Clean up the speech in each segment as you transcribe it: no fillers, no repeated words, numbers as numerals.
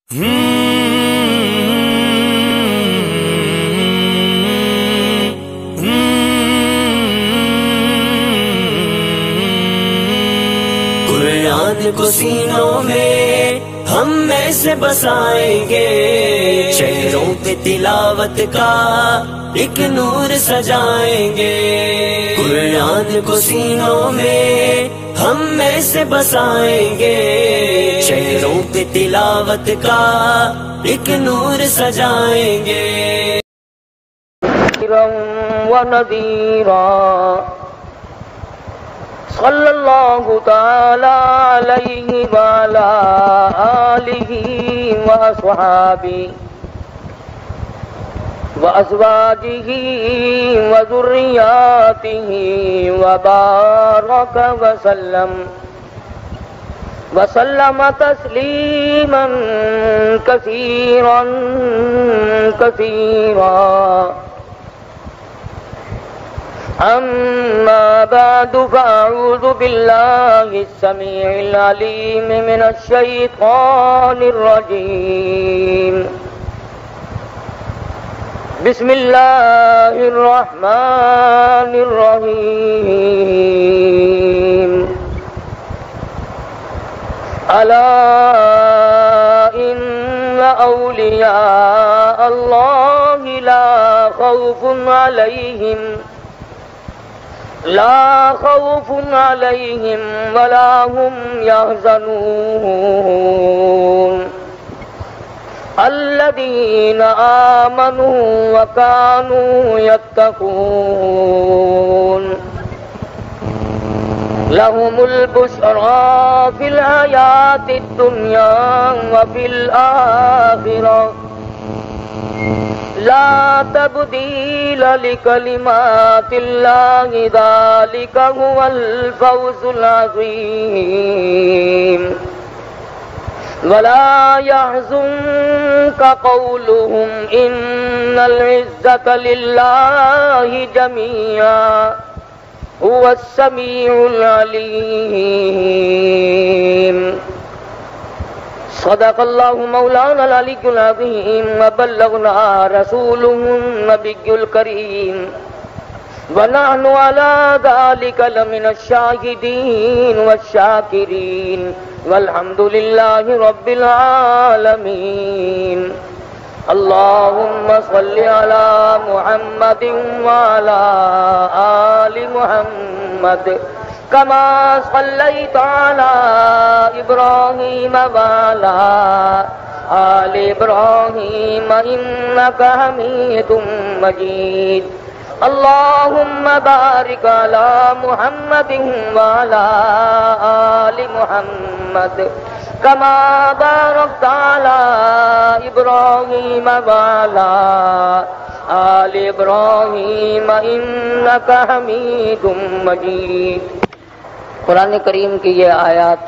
قرآن کو سینوں میں ہم میں سے بسائیں گے، چہروں پہ تلاوت کا ایک نور سجائیں گے۔ قرآن کو سینوں میں ہم میں سے بسائیں گے، چہروں پہ تلاوت کا ایک نور سجائیں گے۔ ونذیرا صلی اللہ تعالی علیہ وعلی آلہ واصحابہ وازواجہ وذریاتہ وبارک وسلم تسلیما کثیرا کثیرا۔ أما بعد فأعوذ بالله السميع العليم من الشيطان الرجيم، بسم الله الرحمن الرحيم۔ ألا إن أولياء الله لا خوف عليهم ولا هم يحزنون، الذين آمنوا وكانوا يتقون، لهم البشرى في الحياة الدنيا وفي الآخرة، لا تبديل لكلمات الله، ذلك هو الفوز العظيم۔ ولا يحزنك قولهم إن العزة لله جميعا هو السميع العليم۔ صدق اللہ مولانا العلی العظیم وبلغنا رسوله النبی الکریم ونحن على ذلك لمن الشاہدین والشاکرین والحمد للہ رب العالمین۔ اللهم صل على محمد وعلى آل محمد كما صليت على إبراهيم وعلى آل إبراهيم إنك حميد مجيد۔ اللهم بارك على محمد وعلى آل محمد كما باركت على إبراهيم وعلى آل إبراهيم إنك حميد مجيد۔ قرآن کریم کی یہ آیات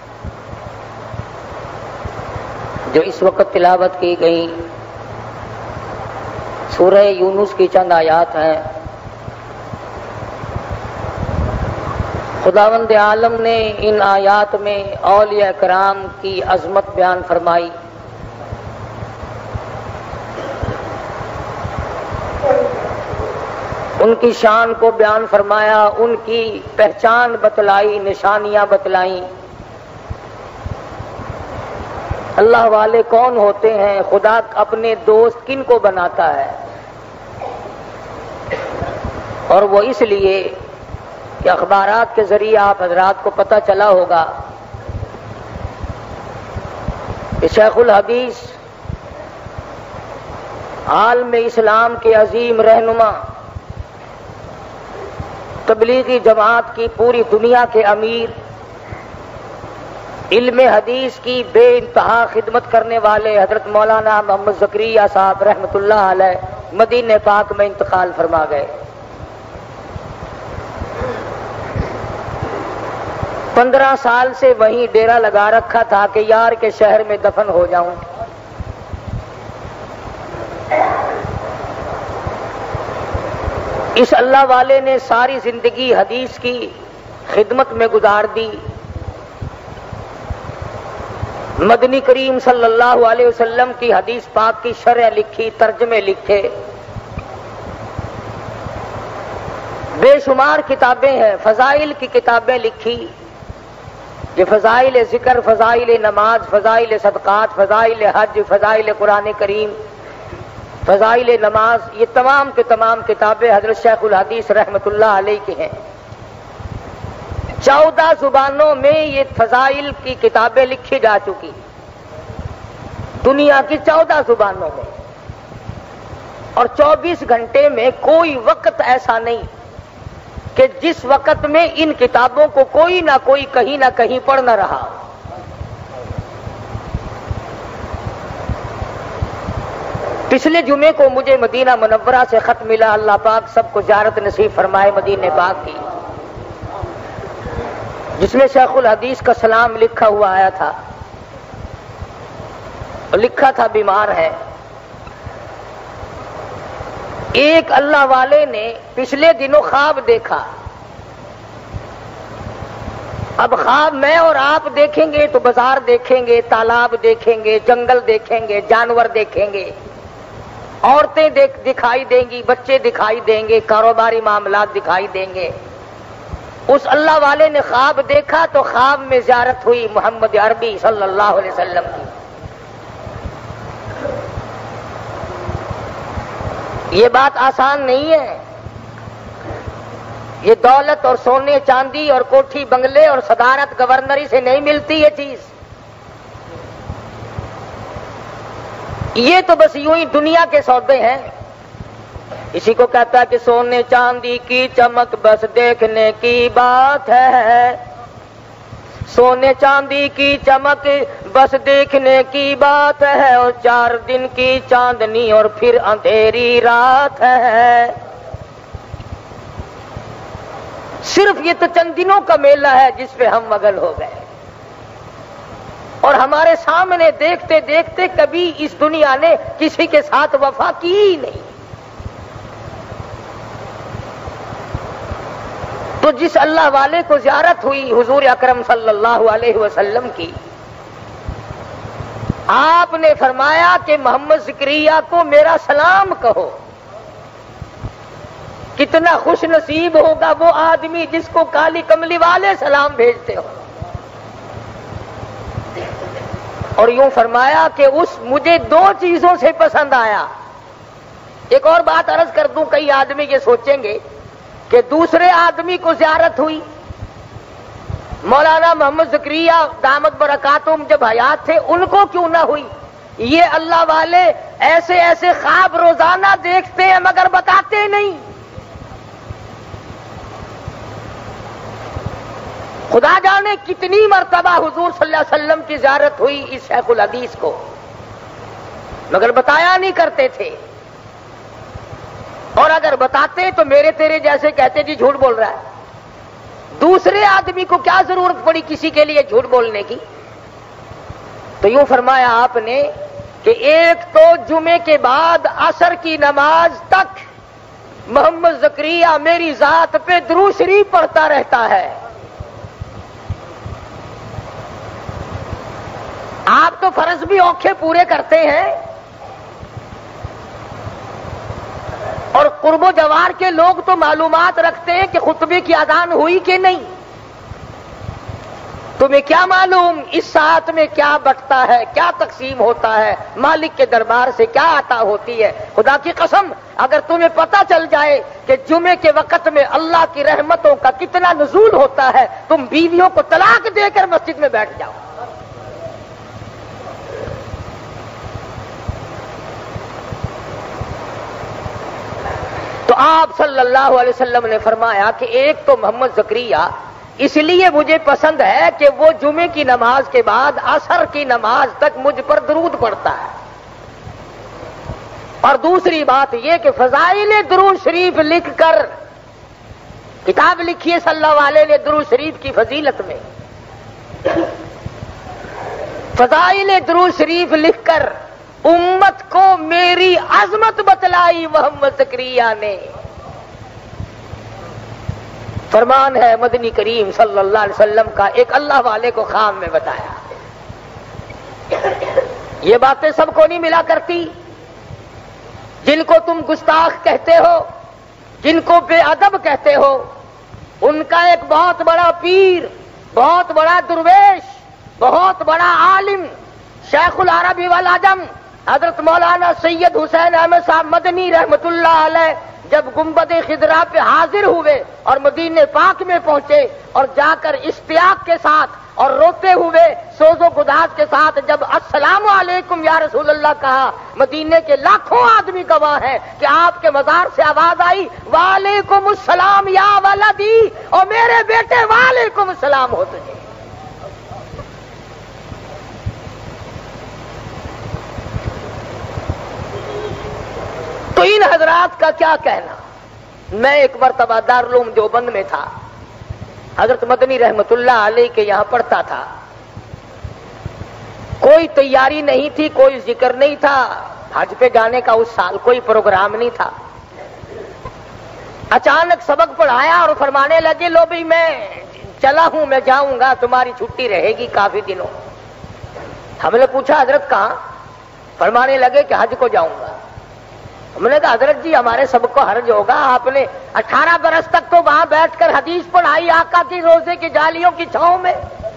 جو اس وقت تلاوت کی گئی سورہ یونس کی چند آیات ہیں۔ خداوند عالم نے ان آیات میں اولیاء کرام کی عظمت بیان فرمائی، ان کی شان کو بیان فرمایا، ان کی پہچان بتلائی، نشانیاں بتلائیں۔ اللہ والے کون ہوتے ہیں، خدا اپنے دوست کن کو بناتا ہے، اور وہ اس لیے کہ اخبارات کے ذریعے آپ حضرات کو پتہ چلا ہوگا کہ شیخ الحدیث عالم اسلام کے عظیم رہنما، تبلیغی جماعت کی پوری دنیا کے امیر، علم حدیث کی بے انتہا خدمت کرنے والے حضرت مولانا محمد زکریا صاحب رحمۃ اللہ علیہ مدینہ پاک میں انتقال فرما گئے۔ 15 سال سے وہیں ڈیرا لگا رکھا تھا کہ یار کے شہر میں دفن ہو جاؤں۔ اس اللہ والے نے ساری زندگی حدیث کی خدمت میں گزار دی، مدنی کریم صلی اللہ علیہ وسلم کی حدیث پاک کی شرح لکھی، ترجمے لکھے، بے شمار کتابیں ہیں، فضائل کی کتابیں لکھی، یہ فضائل ذکر، فضائل نماز، فضائل صدقات، فضائل حج، فضائل قرآن کریم، فضائل نماز، یہ تمام کے تمام کتابیں حضرت شیخ الحدیث رحمۃ اللہ علیہ کی ہیں۔ 14 زبانوں میں یہ فضائل کی کتابیں لکھی جا چکی، دنیا کی 14 زبانوں میں، اور 24 گھنٹے میں کوئی وقت ایسا نہیں کہ جس وقت میں ان کتابوں کو کوئی نہ کوئی کہیں نہ کہیں پڑھ نہ رہا۔ پچھلے جمعے کو مجھے مدینہ منورہ سے خط ملا، اللہ پاک سب کو زیارت نصیب فرمائے مدینہ پاک کی، جس میں شیخ الحدیث کا سلام لکھا ہوا آیا تھا، لکھا تھا بیمار ہے۔ ایک اللہ والے نے پچھلے دنوں خواب دیکھا، اب خواب میں اور آپ دیکھیں گے تو بازار دیکھیں گے، تالاب دیکھیں گے، جنگل دیکھیں گے، جانور دیکھیں گے، عورتیں دکھائی دیں گی، بچے دکھائی دیں گے، کاروباری معاملات دکھائی دیں گے۔ اس اللہ والے نے خواب دیکھا تو خواب میں زیارت ہوئی محمد عربی صلی اللہ علیہ وسلم کی۔ یہ بات آسان نہیں ہے، یہ دولت اور سونے چاندی اور کوٹھی بنگلے اور صدارت گورنری سے نہیں ملتی یہ چیز، یہ تو بس یوں ہی دنیا کے سودے ہیں۔ اسی کو کہتا ہے کہ سونے چاندی کی چمک بس دیکھنے کی بات ہے، سونے چاندی کی چمک بس دیکھنے کی بات ہے، اور 4 دن کی چاندنی اور پھر اندھیری رات ہے۔ صرف یہ تو چند دنوں کا میلہ ہے جس پہ ہم مگن ہو گئے، اور ہمارے سامنے دیکھتے دیکھتے کبھی اس دنیا نے کسی کے ساتھ وفا کی ہی نہیں۔ تو جس اللہ والے کو زیارت ہوئی حضور اکرم صلی اللہ علیہ وسلم کی، آپ نے فرمایا کہ محمد زکریا کو میرا سلام کہو۔ کتنا خوش نصیب ہوگا وہ آدمی جس کو کالی کملی والے سلام بھیجتے ہو۔ اور یوں فرمایا کہ مجھے 2 چیزوں سے پسند آیا۔ ایک اور بات عرض کر دوں، کئی آدمی یہ سوچیں گے کہ دوسرے آدمی کو زیارت ہوئی، مولانا محمد زکریا دامت برکاتہم جب حیات تھے ان کو کیوں نہ ہوئی؟ یہ اللہ والے ایسے ایسے خواب روزانہ دیکھتے ہیں مگر بتاتے نہیں۔ خدا جانے کتنی مرتبہ حضور صلی اللہ علیہ وسلم کی زیارت ہوئی اس شیخ الحدیث کو، مگر بتایا نہیں کرتے تھے، اور اگر بتاتے تو میرے تیرے جیسے کہتے جی جھوٹ بول رہا ہے۔ دوسرے آدمی کو کیا ضرورت پڑی کسی کے لیے جھوٹ بولنے کی؟ تو یوں فرمایا آپ نے کہ ایک تو جمعے کے بعد عصر کی نماز تک محمد زکریا میری ذات پہ درود شریف پڑھتا رہتا ہے۔ آپ تو فرض بھی اوکھے پورے کرتے ہیں، اور قرب و جوار کے لوگ تو معلومات رکھتے ہیں کہ خطبے کی اذان ہوئی کہ نہیں۔ تمہیں کیا معلوم اس ساتھ میں کیا بٹتا ہے، کیا تقسیم ہوتا ہے، مالک کے دربار سے کیا عطا ہوتی ہے؟ خدا کی قسم اگر تمہیں پتہ چل جائے کہ جمعے کے وقت میں اللہ کی رحمتوں کا کتنا نزول ہوتا ہے، تم بیویوں کو طلاق دے کر مسجد میں بیٹھ جاؤ۔ تو آپ صلی اللہ علیہ وسلم نے فرمایا کہ ایک تو محمد زکریا اس لیے مجھے پسند ہے کہ وہ جمعے کی نماز کے بعد عصر کی نماز تک مجھ پر درود پڑھتا ہے، اور دوسری بات یہ کہ فضائل درود شریف لکھ کر کتاب لکھی ہے صلی اللہ علیہ نے درود شریف کی فضیلت میں، فضائل درود شریف لکھ کر امت کو میری عظمت بتلائی محمد زکریا نے۔ فرمان ہے مدنی کریم صلی اللہ علیہ وسلم کا، ایک اللہ والے کو خواب میں بتایا یہ باتیں سب کو نہیں ملا کرتی. جن کو تم گستاخ کہتے ہو، جن کو بے ادب کہتے ہو، ان کا ایک بہت بڑا پیر، بہت بڑا درویش، بہت بڑا عالم، شیخ العربی والعجم حضرت مولانا سید حسین احمد صاحب مدنی رحمت اللہ علیہ جب گنبد خضرا پہ حاضر ہوئے اور مدینے پاک میں پہنچے اور جا کر اشتیاق کے ساتھ اور روتے ہوئے سوز و گداز کے ساتھ جب السلام علیکم یا رسول اللہ کہا، مدینے کے لاکھوں آدمی گواہ ہیں کہ آپ کے مزار سے آواز آئی وعلیکم السلام یا ولدی، اور میرے بیٹے وعلیکم السلام ہو تجھے. تو ان حضرات کا کیا کہنا. میں ایک مرتبہ دارالعلوم دیوبند میں تھا، حضرت مدنی رحمت اللہ علیہ کے یہاں پڑھتا تھا. کوئی تیاری نہیں تھی، کوئی ذکر نہیں تھا، حج پہ جانے کا اس سال کوئی پروگرام نہیں تھا. اچانک سبق پڑھایا اور فرمانے لگے لو بھائی میں چلا ہوں، میں جاؤں گا، تمہاری چھٹی رہے گی کافی دنوں. ہم نے پوچھا حضرت کہاں؟ فرمانے لگے کہ حج کو جاؤں گا. ہم نے کہا حضرت جی ہمارے سب کو حرج ہوگا، آپ نے 18 برس تک تو وہاں بیٹھ کر حدیث پڑھائی آقا کی روزے کی جالیوں کی چھاؤں میں.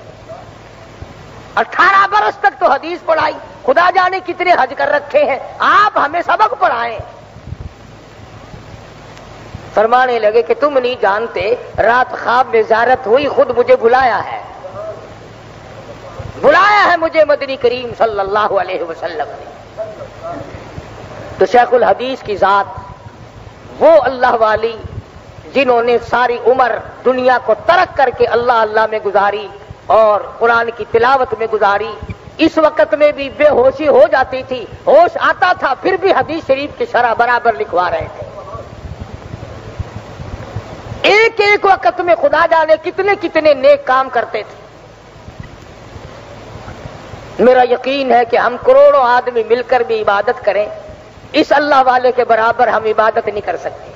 18 برس تک تو حدیث پڑھائی، خدا جانے کتنے حج کر رکھے ہیں، آپ ہمیں سبق پڑھائیں. فرمانے لگے کہ تم نہیں جانتے، رات خواب میں زیارت ہوئی، خود مجھے بلایا ہے، بلایا ہے مجھے مدنی کریم صلی اللہ علیہ وسلم نے. تو شیخ الحدیث کی ذات، وہ اللہ والی جنہوں نے ساری عمر دنیا کو ترک کر کے اللہ اللہ میں گزاری اور قرآن کی تلاوت میں گزاری، اس وقت میں بھی بے ہوشی ہو جاتی تھی، ہوش آتا تھا پھر بھی حدیث شریف کی شرح برابر لکھوا رہے تھے. ایک ایک وقت میں خدا جانے کتنے کتنے نیک کام کرتے تھے. میرا یقین ہے کہ ہم کروڑوں آدمی مل کر بھی عبادت کریں، اس اللہ والے کے برابر ہم عبادت نہیں کر سکتے.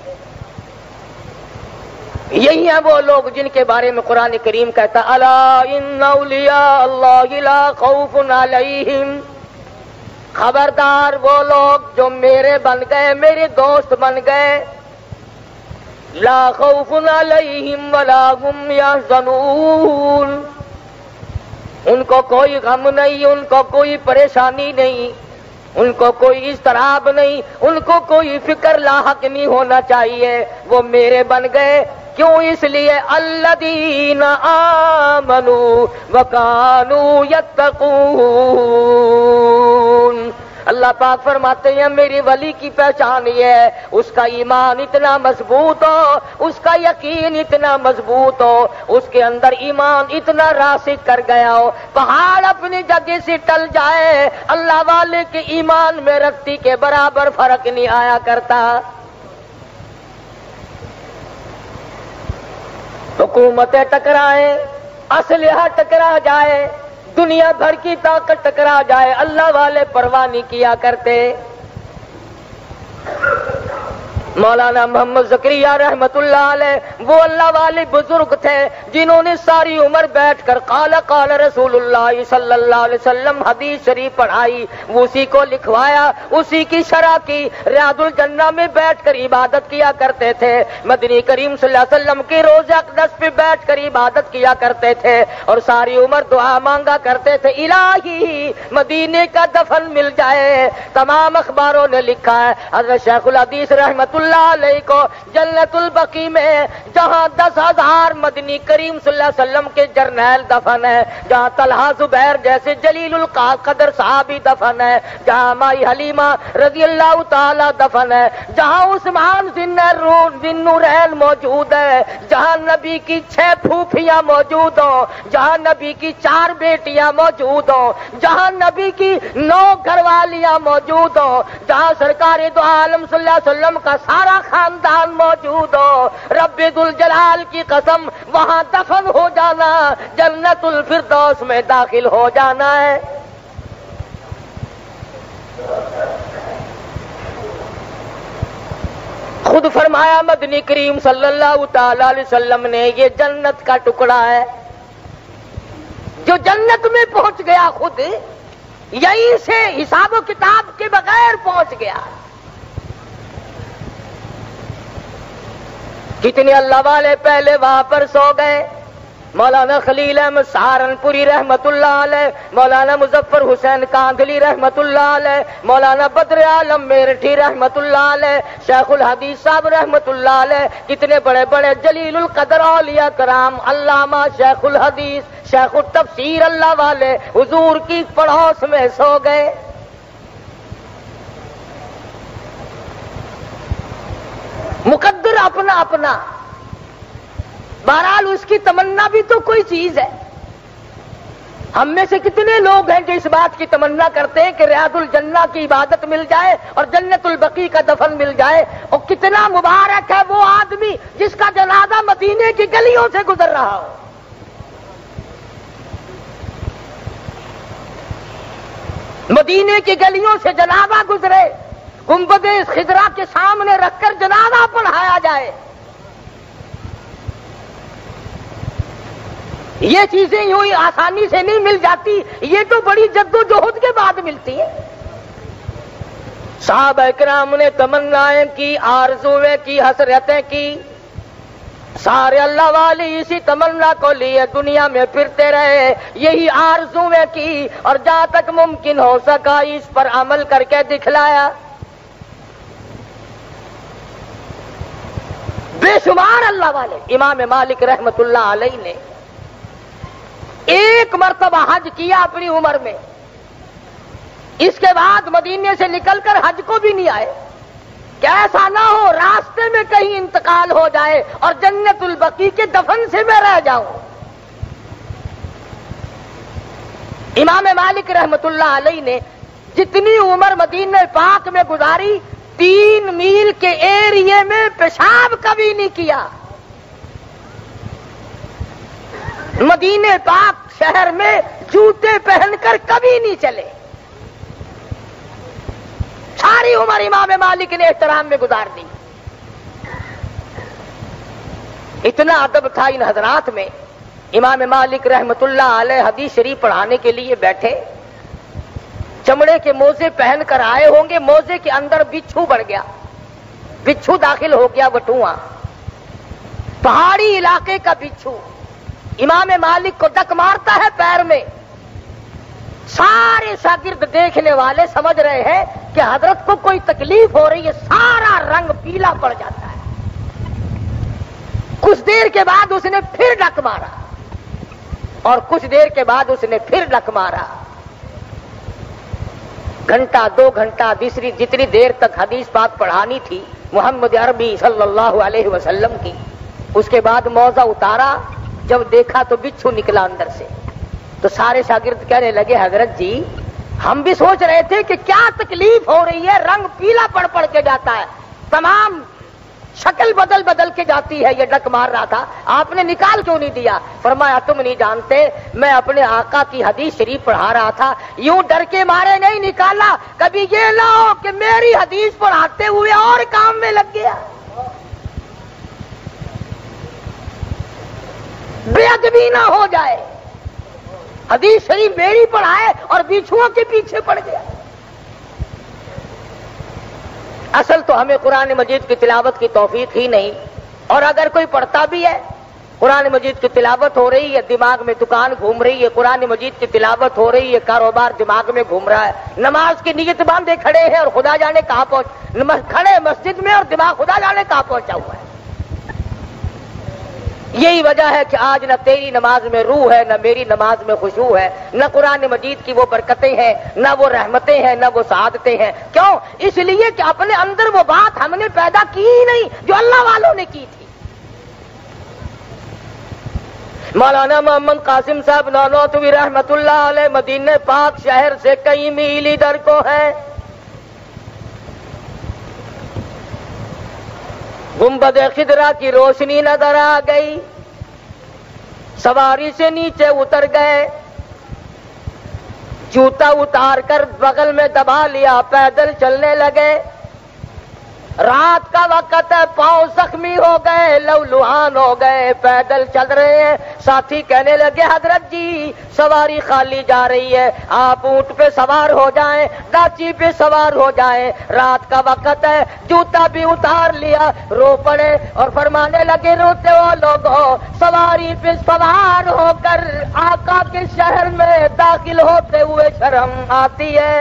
یہی ہیں وہ لوگ جن کے بارے میں قرآن کریم کہتا الا ان اولیاء اللہ لا خوف علیہم، خبردار وہ لوگ جو میرے بن گئے، میرے دوست بن گئے، لا خوف علیہم ولا هم یحزنون، ان کو کوئی غم نہیں، ان کو کوئی پریشانی نہیں، ان کو کوئی اضطراب نہیں، ان کو کوئی فکر لاحق نہیں ہونا چاہیے، وہ میرے بن گئے. کیوں؟ اس لیے الذین آمنوا وکانوا یتقون. اللہ پاک فرماتے ہیں میری ولی کی پہچان یہ ہے اس کا ایمان اتنا مضبوط ہو، اس کا یقین اتنا مضبوط ہو، اس کے اندر ایمان اتنا راسخ کر گیا ہو، پہاڑ اپنی جگہ سے ٹل جائے، اللہ والے کے ایمان میں رتی کے برابر فرق نہیں آیا کرتا. حکومتیں ٹکرائیں، اسلحہ ٹکرا جائے، دنیا بھر کی طاقت ٹکرا جائے، اللہ والے پرواہ نہیں کیا کرتے. مولانا محمد زکریا رحمت اللہ علیہ وہ اللہ والے بزرگ تھے جنہوں نے ساری عمر بیٹھ کر قال قال رسول اللہ صلی اللہ علیہ وسلم حدیث شریف پڑھائی، وہ اسی کو لکھوایا، اسی کی شرح کی، ریاض الجنہ میں بیٹھ کر عبادت کیا کرتے تھے، مدنی کریم صلی اللہ علیہ وسلم کے روضہ اقدس پہ بیٹھ کر عبادت کیا کرتے تھے اور ساری عمر دعا مانگا کرتے تھے الہی مدینے کا دفن مل جائے. تمام اخباروں نے لکھا ہے حضرت شیخ الحدیث رحمت اللہ علیہ کو جنت البقیع میں جہاں 10,000 مدنی کریم صلی اللہ علیہ وسلم کے جرنیل دفن ہے، جہاں طلحہ زبیر جیسے جلیل القدر صحابی دفن ہے، جہاں مائی حلیمہ رضی اللہ تعالی دفن ہے، جہاں عثمان ذی النورین موجود ہے، جہاں نبی کی 6 پھوپھیاں موجود ہوں، جہاں نبی کی 4 بیٹیاں موجود ہوں، جہاں نبی کی 9 گھر والیاں موجود ہوں، جہاں سرکار دو عالم صلی اللہ علیہ وسلم کا سارا خاندان موجود ہو، رب ذوالجلال کی قسم وہاں دفن ہو جانا، جنت الفردوس میں داخل ہو جانا ہے. خود فرمایا مدنی کریم صلی اللہ تعالی علیہ وسلم نے یہ جنت کا ٹکڑا ہے جو جنت میں پہنچ گیا، خود یہیں سے حساب و کتاب کے بغیر پہنچ گیا۔ کتنے اللہ والے پہلے وہاں پر سو گئے، مولانا خلیل احمد سہارنپوری رحمت اللہ علیہ، مولانا مظفر حسین کاندھلی رحمت اللہ علیہ، مولانا بدر عالم میرٹھی رحمت اللہ علیہ، شیخ الحدیث صاحب رحمت اللہ علیہ، کتنے بڑے بڑے جلیل القدر اولیاء کرام، علامہ شیخ الحدیث، شیخ التفسیر اللہ والے حضور کی پڑوس میں سو گئے۔ مقدر اپنا اپنا، بہرحال اس کی تمنا بھی تو کوئی چیز ہے۔ ہم میں سے کتنے لوگ ہیں جو اس بات کی تمنا کرتے ہیں کہ ریاض الجنہ کی عبادت مل جائے اور جنت البقیع کا دفن مل جائے، اور کتنا مبارک ہے وہ آدمی جس کا جنازہ مدینے کی گلیوں سے گزر رہا ہو۔ مدینے کی گلیوں سے جنازہ گزرے، گنبد خضرا کے سامنے رکھ کر جنازہ پڑھایا جائے۔ یہ چیزیں یوں ہی آسانی سے نہیں مل جاتی، یہ تو بڑی جدوجہد کے بعد ملتی ہے۔ صحابہ کرام نے تمنائیں کی، آرزویں کی، حسرتیں کی، سارے اللہ والے اسی تمنا کو لیے دنیا میں پھرتے رہے، یہی آرزویں کی، اور جہاں تک ممکن ہو سکا اس پر عمل کر کے دکھلایا۔ بے شمار اللہ والے، امام مالک رحمت اللہ علیہ نے ایک مرتبہ حج کیا اپنی عمر میں، اس کے بعد مدینے سے نکل کر حج کو بھی نہیں آئے کہ ایسا نہ ہو راستے میں کہیں انتقال ہو جائے اور جنت البقیع کے دفن سے میں رہ جاؤں۔ امام مالک رحمت اللہ علیہ نے جتنی عمر مدینہ پاک میں گزاری، 3 میل کے ایریے میں پیشاب کبھی نہیں کیا۔ مدینہ پاک شہر میں جوتے پہن کر کبھی نہیں چلے۔ ساری عمر امام مالک نے احترام میں گزار دی۔ اتنا ادب تھا ان حضرات میں۔ امام مالک رحمت اللہ علیہ حدیث شریف پڑھانے کے لیے بیٹھے، چمڑے کے موزے پہن کر آئے ہوں گے، موزے کے اندر بچھو بڑھ گیا، بچھو داخل ہو گیا، وٹواں پہاڑی علاقے کا بچھو امام مالک کو ڈک مارتا ہے پیر میں۔ سارے شاگرد دیکھنے والے سمجھ رہے ہیں کہ حضرت کو کوئی تکلیف ہو رہی ہے، سارا رنگ پیلا پڑ جاتا ہے۔ کچھ دیر کے بعد اس نے پھر ڈک مارا، اور کچھ دیر کے بعد اس نے پھر ڈک مارا۔ گھنٹہ 2 گھنٹہ تیسری جتنی دیر تک حدیث پاک پڑھانی تھی محمد عربی صلی اللہ علیہ وسلم کی، اس کے بعد موزہ اتارا، جب دیکھا تو بچھو نکلا اندر سے، تو سارے شاگرد کہنے لگے حضرت جی ہم بھی سوچ رہے تھے کہ کیا تکلیف ہو رہی ہے، رنگ پیلا پڑ کے جاتا ہے، تمام شکل بدل کے جاتی ہے، یہ ڈک مار رہا تھا، آپ نے نکال کیوں نہیں دیا؟ فرمایا تم نہیں جانتے، میں اپنے آقا کی حدیث شریف پڑھا رہا تھا، یوں ڈر کے مارے نہیں نکالا، کبھی یہ نہ ہو کہ میری حدیث پڑھاتے ہوئے اور کام میں لگ گیا، بے ادبی نہ ہو جائے، حدیث شریف میری پڑھائے اور بچھوؤں کے پیچھے پڑ گیا۔ اصل تو ہمیں قرآن مجید کی تلاوت کی توفیق ہی نہیں، اور اگر کوئی پڑھتا بھی ہے، قرآن مجید کی تلاوت ہو رہی ہے، دماغ میں دکان گھوم رہی ہے، قرآن مجید کی تلاوت ہو رہی ہے، کاروبار دماغ میں گھوم رہا ہے، نماز کی نیت باندھے کھڑے ہیں اور خدا جانے کہاں کھڑے مسجد میں اور دماغ خدا جانے کہاں پہنچا ہوا ہے۔ یہی وجہ ہے کہ آج نہ تیری نماز میں روح ہے، نہ میری نماز میں خشوع ہے، نہ قرآن مجید کی وہ برکتیں ہیں، نہ وہ رحمتیں ہیں، نہ وہ سعادتیں ہیں۔ کیوں؟ اس لیے کہ اپنے اندر وہ بات ہم نے پیدا کی ہی نہیں جو اللہ والوں نے کی تھی۔ مولانا محمد قاسم صاحب نانوتوی رحمت اللہ علیہ مدینہ پاک شہر سے کئی میل ادھر کو ہے، گنبد خضرا کی روشنی نظر آ گئی، سواری سے نیچے اتر گئے، جوتا اتار کر بغل میں دبا لیا، پیدل چلنے لگے۔ رات کا وقت ہے، پاؤں زخمی ہو گئے، لہولہان ہو گئے، پیدل چل رہے ہیں۔ ساتھی کہنے لگے حضرت جی سواری خالی جا رہی ہے، آپ اونٹ پہ سوار ہو جائیں، ڈاچی پہ سوار ہو جائیں، رات کا وقت ہے۔ جوتا بھی اتار لیا، رو پڑے اور فرمانے لگے روتے ہو لوگوں، سواری پہ سوار ہو کر آقا کے شہر میں داخل ہوتے ہوئے شرم آتی ہے۔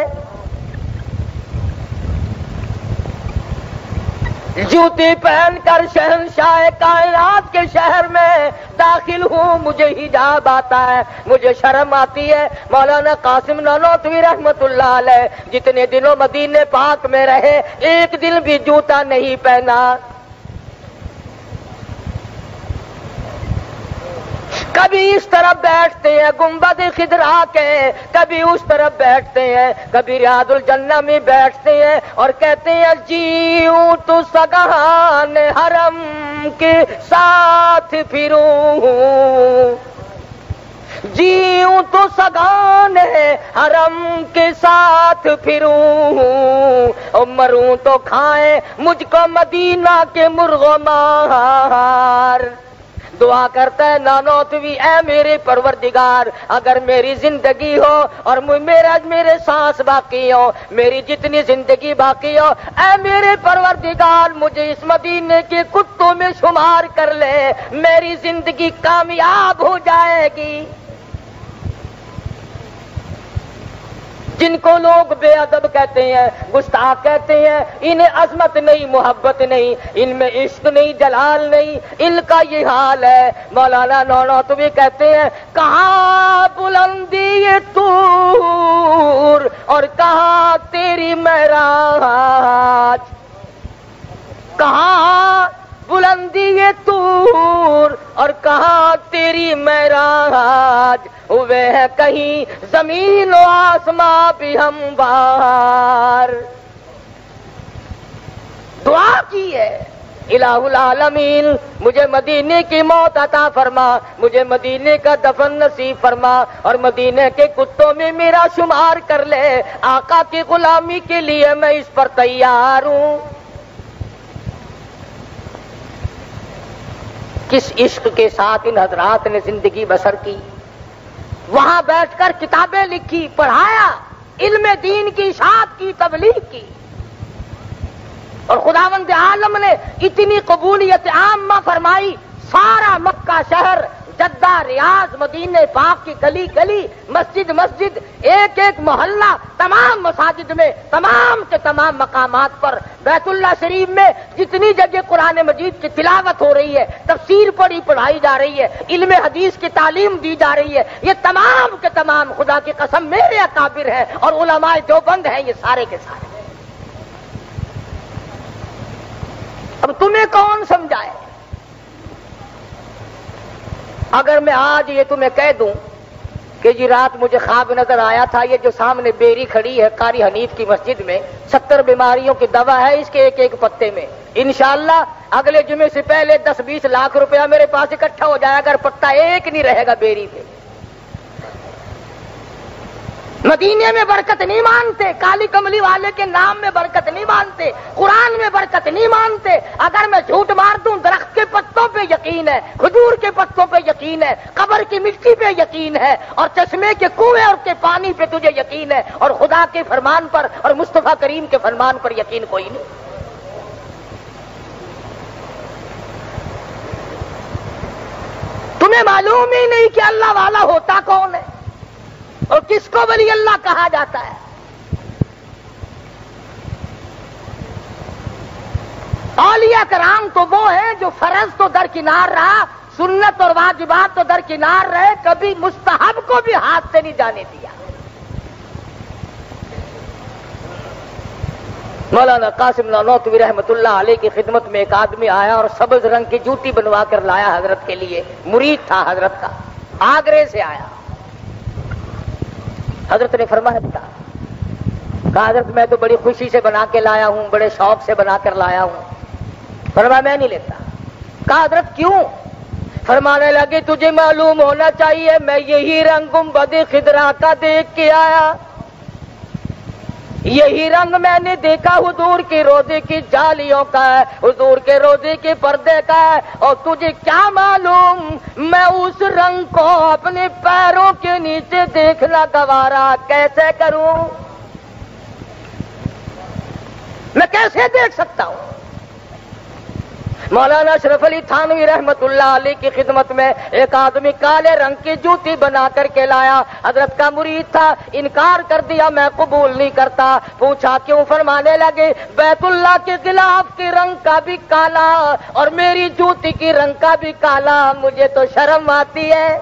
جوتی پہن کر شہنشاہ کائنات کے شہر میں داخل ہوں، مجھے حجاب آتا ہے، مجھے شرم آتی ہے۔ مولانا قاسم نانوتوی رحمت اللہ علیہ جتنے دنوں مدینے پاک میں رہے ایک دن بھی جوتا نہیں پہنا۔ کبھی اس طرف بیٹھتے ہیں گنبد خضرا کے، کبھی اس طرف بیٹھتے ہیں، کبھی ریاض الجنہ میں بیٹھتے ہیں اور کہتے ہیں جیوں تو سگان حرم کے ساتھ پھروں، جیوں تو سگان حرم کے ساتھ پھروں، اور مروں تو کھائیں مجھ کو مدینہ کے مرغ و مار۔ دعا کرتا ہے نانوتوی اے میرے پروردگار، اگر میری زندگی ہو اور میرے سانس باقی ہو، میری جتنی زندگی باقی ہو، اے میرے پروردگار مجھے اس مدینے کے کتوں میں شمار کر لے، میری زندگی کامیاب ہو جائے گی۔ جن کو لوگ بے ادب کہتے ہیں، گستاخ کہتے ہیں، انہیں عظمت نہیں، محبت نہیں، ان میں عشق نہیں، جلال نہیں، ان کا یہ حال ہے۔ مولانا نانوتوی کہتے ہیں کہاں بلندی یہ طور اور کہاں تیری معراج، کہاں بلندی یہ طور اور کہاں تیری معراج، ہوئے ہیں کہیں زمین و آسماں بھی ہموار۔ دعا کی ہے الہ العالمین مجھے مدینے کی موت عطا فرما، مجھے مدینے کا دفن نصیب فرما اور مدینے کے کتوں میں میرا شمار کر لے، آقا کی غلامی کے لیے میں اس پر تیار ہوں۔ کس عشق کے ساتھ ان حضرات نے زندگی بسر کی، وہاں بیٹھ کر کتابیں لکھی، پڑھایا، علم دین کی اشاعت کی، تبلیغ کی، اور خداوند عالم نے اتنی قبولیت عامہ فرمائی، سارا مکہ شہر، جدہ، ریاض، مدینہ پاک کی گلی گلی، مسجد مسجد، ایک ایک محلہ، تمام مساجد میں، تمام کے تمام مقامات پر، بیت اللہ شریف میں جتنی جگہ قرآن مجید کی تلاوت ہو رہی ہے، تفسیر پڑھائی جا رہی ہے، علم حدیث کی تعلیم دی جا رہی ہے، یہ تمام کے تمام خدا کی قسم میرے اکابر ہیں اور علماء دیوبند ہیں، یہ سارے کے سارے۔ اب تمہیں کون سمجھائے؟ اگر میں آج یہ تمہیں کہہ دوں کہ جی رات مجھے خواب نظر آیا تھا، یہ جو سامنے بیری کھڑی ہے قاری حنیف کی مسجد میں، 70 بیماریوں کی دوا ہے اس کے ایک ایک پتے میں، انشاءاللہ اگلے جمعے سے پہلے 10-20 لاکھ روپیہ میرے پاس اکٹھا ہو جائے اگر پتا ایک نہیں رہے گا بیری پہ۔ مدینے میں برکت نہیں مانتے، کالی کملی والے کے نام میں برکت نہیں مانتے، قرآن میں برکت نہیں مانتے۔ اگر میں جھوٹ مار دوں درخت کے پتوں پہ یقین ہے، کھجور کے پتوں پہ یقین ہے، قبر کی مٹی پہ یقین ہے، اور چشمے کے کنویں اور کے پانی پہ تجھے یقین ہے، اور خدا کے فرمان پر اور مصطفیٰ کریم کے فرمان پر یقین کوئی نہیں۔ تمہیں معلوم ہی نہیں کہ اللہ والا ہوتا کون ہے اور کس کو ولی اللہ کہا جاتا ہے۔ اولیاء کرام تو وہ ہیں جو فرض تو درکنار رہا، سنت اور واجبات تو درکنار رہے، کبھی مستحب کو بھی ہاتھ سے نہیں جانے دیا۔ مولانا قاسم نانوتوی رحمت اللہ علیہ کی خدمت میں ایک آدمی آیا اور سبز رنگ کی جوتی بنوا کر لایا حضرت کے لیے، مرید تھا حضرت کا، آگرے سے آیا۔ حضرت نے فرمایا کہا حضرت میں تو بڑی خوشی سے بنا کے لایا ہوں، بڑے شوق سے بنا کر لایا ہوں۔ فرمایا میں نہیں لیتا۔ کہا حضرت کیوں؟ فرمانے لگے تجھے معلوم ہونا چاہیے میں یہی رنگ گنبد خضرا کا دیکھ کے آیا، یہی رنگ میں نے دیکھا حضور کے روزے کی جالیوں کا ہے، حضور کے روزے کے پردے کا ہے، اور تجھے کیا معلوم میں اس رنگ کو اپنے پیروں کے نیچے دیکھنا گوارا کیسے کروں؟ میں کیسے دیکھ سکتا ہوں؟ مولانا اشرف علی تھانوی رحمت اللہ علیہ کی خدمت میں ایک آدمی کالے رنگ کی جوتی بنا کر کے لایا، حضرت کا مرید تھا، انکار کر دیا، میں قبول نہیں کرتا۔ پوچھا کیوں؟ فرمانے لگے بیت اللہ کے غلاف کے رنگ کا بھی کالا اور میری جوتی کی رنگ کا بھی کالا، مجھے تو شرم آتی ہے۔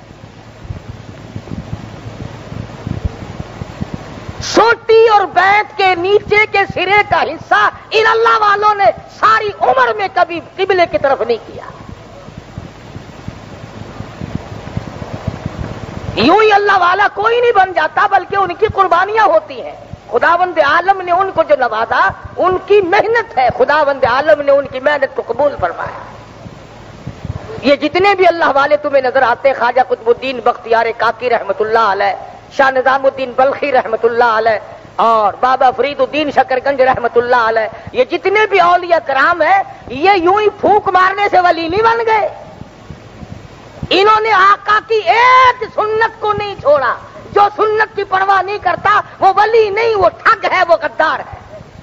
سوٹی اور بیت کے نیچے کے سرے کا حصہ ان اللہ والوں نے ساری عمر میں کبھی قبلے کی طرف نہیں کیا۔ یوں ہی اللہ والا کوئی نہیں بن جاتا، بلکہ ان کی قربانیاں ہوتی ہیں۔ خداوند عالم نے ان کو جو نوازا ان کی محنت ہے، خداوند عالم نے ان کی محنت کو قبول فرمایا۔ یہ جتنے بھی اللہ والے تمہیں نظر آتے، خواجہ قطب الدین بختیار کاکی رحمت اللہ علیہ، شاہ نظام الدین بلخی رحمت اللہ علیہ، اور بابا فرید الدین شکرگنج رحمت اللہ علیہ، یہ جتنے بھی اولیاء کرام ہیں، یہ یوں ہی پھونک مارنے سے ولی نہیں بن گئے۔ انہوں نے آقا کی ایک سنت کو نہیں چھوڑا۔ جو سنت کی پرواہ نہیں کرتا وہ ولی نہیں، وہ ٹھگ ہے، وہ غدار ہے۔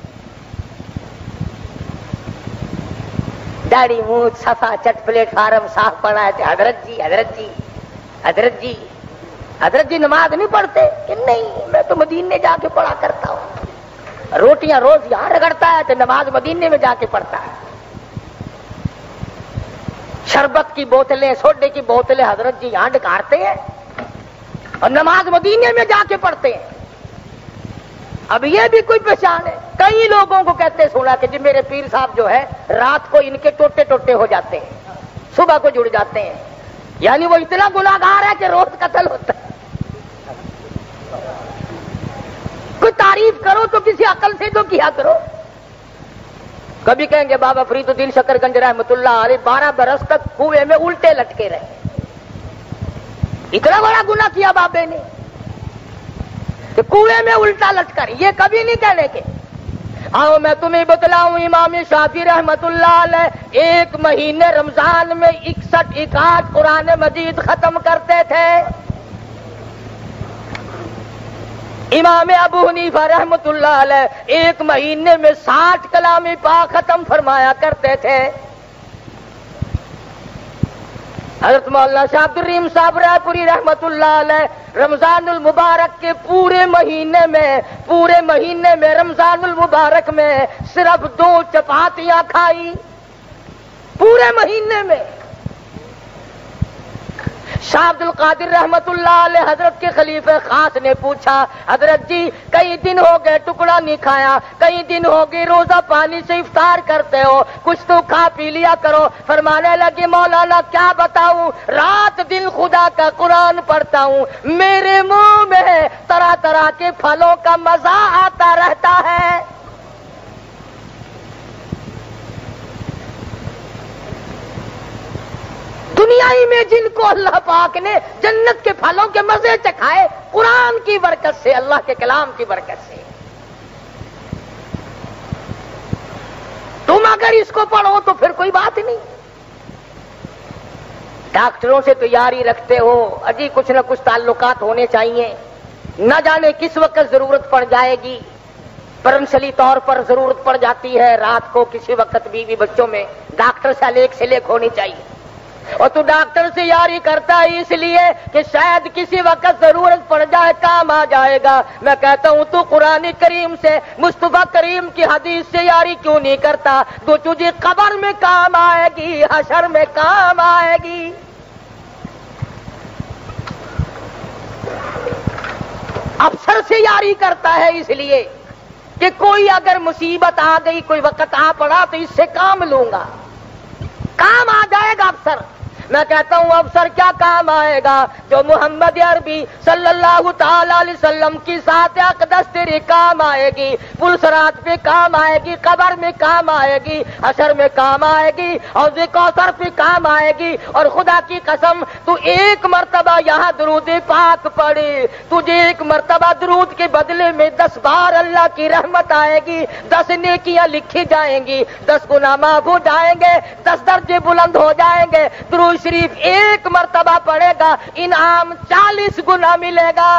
داڑھی مونچھ صفا چٹ پلیٹ فارم صاف پڑا ہے، حضرت جی حضرت جی حضرت جی حضرت جی نماز نہیں پڑھتے کہ نہیں، میں تو مدینے جا کے پڑھا کرتا ہوں۔ روٹیاں روز یہاں رگڑتا ہے تو نماز مدینے میں جا کے پڑھتا ہے۔ شربت کی بوتلیں، سوڈے کی بوتلیں حضرت جی یہاں ڈکارتے ہیں اور نماز مدینے میں جا کے پڑھتے ہیں۔ اب یہ بھی کوئی پہچان ہے؟ کئی لوگوں کو کہتے سنا کہ جی میرے پیر صاحب جو ہے رات کو ان کے ٹوٹے ٹوٹے ہو جاتے ہیں، صبح کو جڑ جاتے ہیں، یعنی وہ اتنا گناہگار ہے کہ روز قتل ہوتا ہے۔ کوئی تعریف کرو تو کسی عقل سے تو کیا کرو۔ کبھی کہیں گے بابا فرید الدین شکرگنج رحمت اللہ علیہ 12 برس تک کنویں میں الٹے لٹکے رہے، اتنا بڑا گناہ کیا بابے نے کہ کنویں میں الٹا لٹکر۔ یہ کبھی نہیں کہنے کے۔ آؤ میں تمہیں بتلاؤں، امام شافعی رحمت اللہ علیہ 1 مہینے رمضان میں 61 قرآن مجید ختم کرتے تھے۔ امام ابو حنیفہ رحمت اللہ علیہ 1 مہینے میں 60 کلام پاک ختم فرمایا کرتے تھے۔ حضرت مولانا شاہ عبد الرحیم صاحب رائے پوری رحمت اللہ علیہ رمضان المبارک کے پورے مہینے میں رمضان المبارک میں صرف 2 چپاتیاں کھائی، پورے مہینے میں۔ شاہ عبد القادر رحمت اللہ علیہ حضرت کے خلیفہ خاص نے پوچھا حضرت جی کئی دن ہو گئے ٹکڑا نہیں کھایا، کئی دن ہو گئے روزہ پانی سے افطار کرتے ہو، کچھ تو کھا پی لیا کرو۔ فرمانے لگے مولانا کیا بتاؤں، رات دن خدا کا قرآن پڑھتا ہوں، میرے منہ میں طرح طرح کے پھلوں کا مزہ آتا رہتا ہے۔ دنیا ہی میں جن کو اللہ پاک نے جنت کے پھلوں کے مزے چکھائے، قرآن کی برکت سے، اللہ کے کلام کی برکت سے۔ تم اگر اس کو پڑھو تو پھر کوئی بات نہیں۔ ڈاکٹروں سے تیاری رکھتے ہو، اجی کچھ نہ کچھ تعلقات ہونے چاہیے، نہ جانے کس وقت ضرورت پڑ جائے گی۔ پرنسلی طور پر ضرورت پڑ جاتی ہے رات کو کسی وقت بیوی بچوں میں، ڈاکٹر سے لیک ہونی چاہیے۔ اور تو ڈاکٹر سے یاری کرتا ہے اس لیے کہ شاید کسی وقت ضرورت پڑ جائے، کام آ جائے گا۔ میں کہتا ہوں تو قرآن کریم سے، مصطفیٰ کریم کی حدیث سے یاری کیوں نہیں کرتا؟ تو تجھے قبر میں کام آئے گی، حشر میں کام آئے گی۔ افسر سے یاری کرتا ہے اس لیے کہ کوئی اگر مصیبت آ گئی، کوئی وقت آ پڑا تو اس سے کام لوں گا، کام آ جائے گا افسر۔ میں کہتا ہوں افسر کیا کام آئے گا جو محمد عربی صلی اللہ تعالی علیہ وسلم کی ذات اقدس تیری کام آئے گی، پلسرات پہ کام آئے گی، قبر میں کام آئے گی، حشر میں کام آئے گی، اور کوثر پہ کام آئے گی۔ اور خدا کی قسم تو ایک مرتبہ یہاں درود پاک پڑھی، تجھے ایک مرتبہ درود کے بدلے میں 10 بار اللہ کی رحمت آئے گی، 10 نیکیاں لکھی جائیں گی، 10 گناہ معاف ہو جائیں گے، 10 درجے بلند ہو جائیں گے۔ درود شریف ایک مرتبہ پڑھے گا انعام 40 گنا ملے گا۔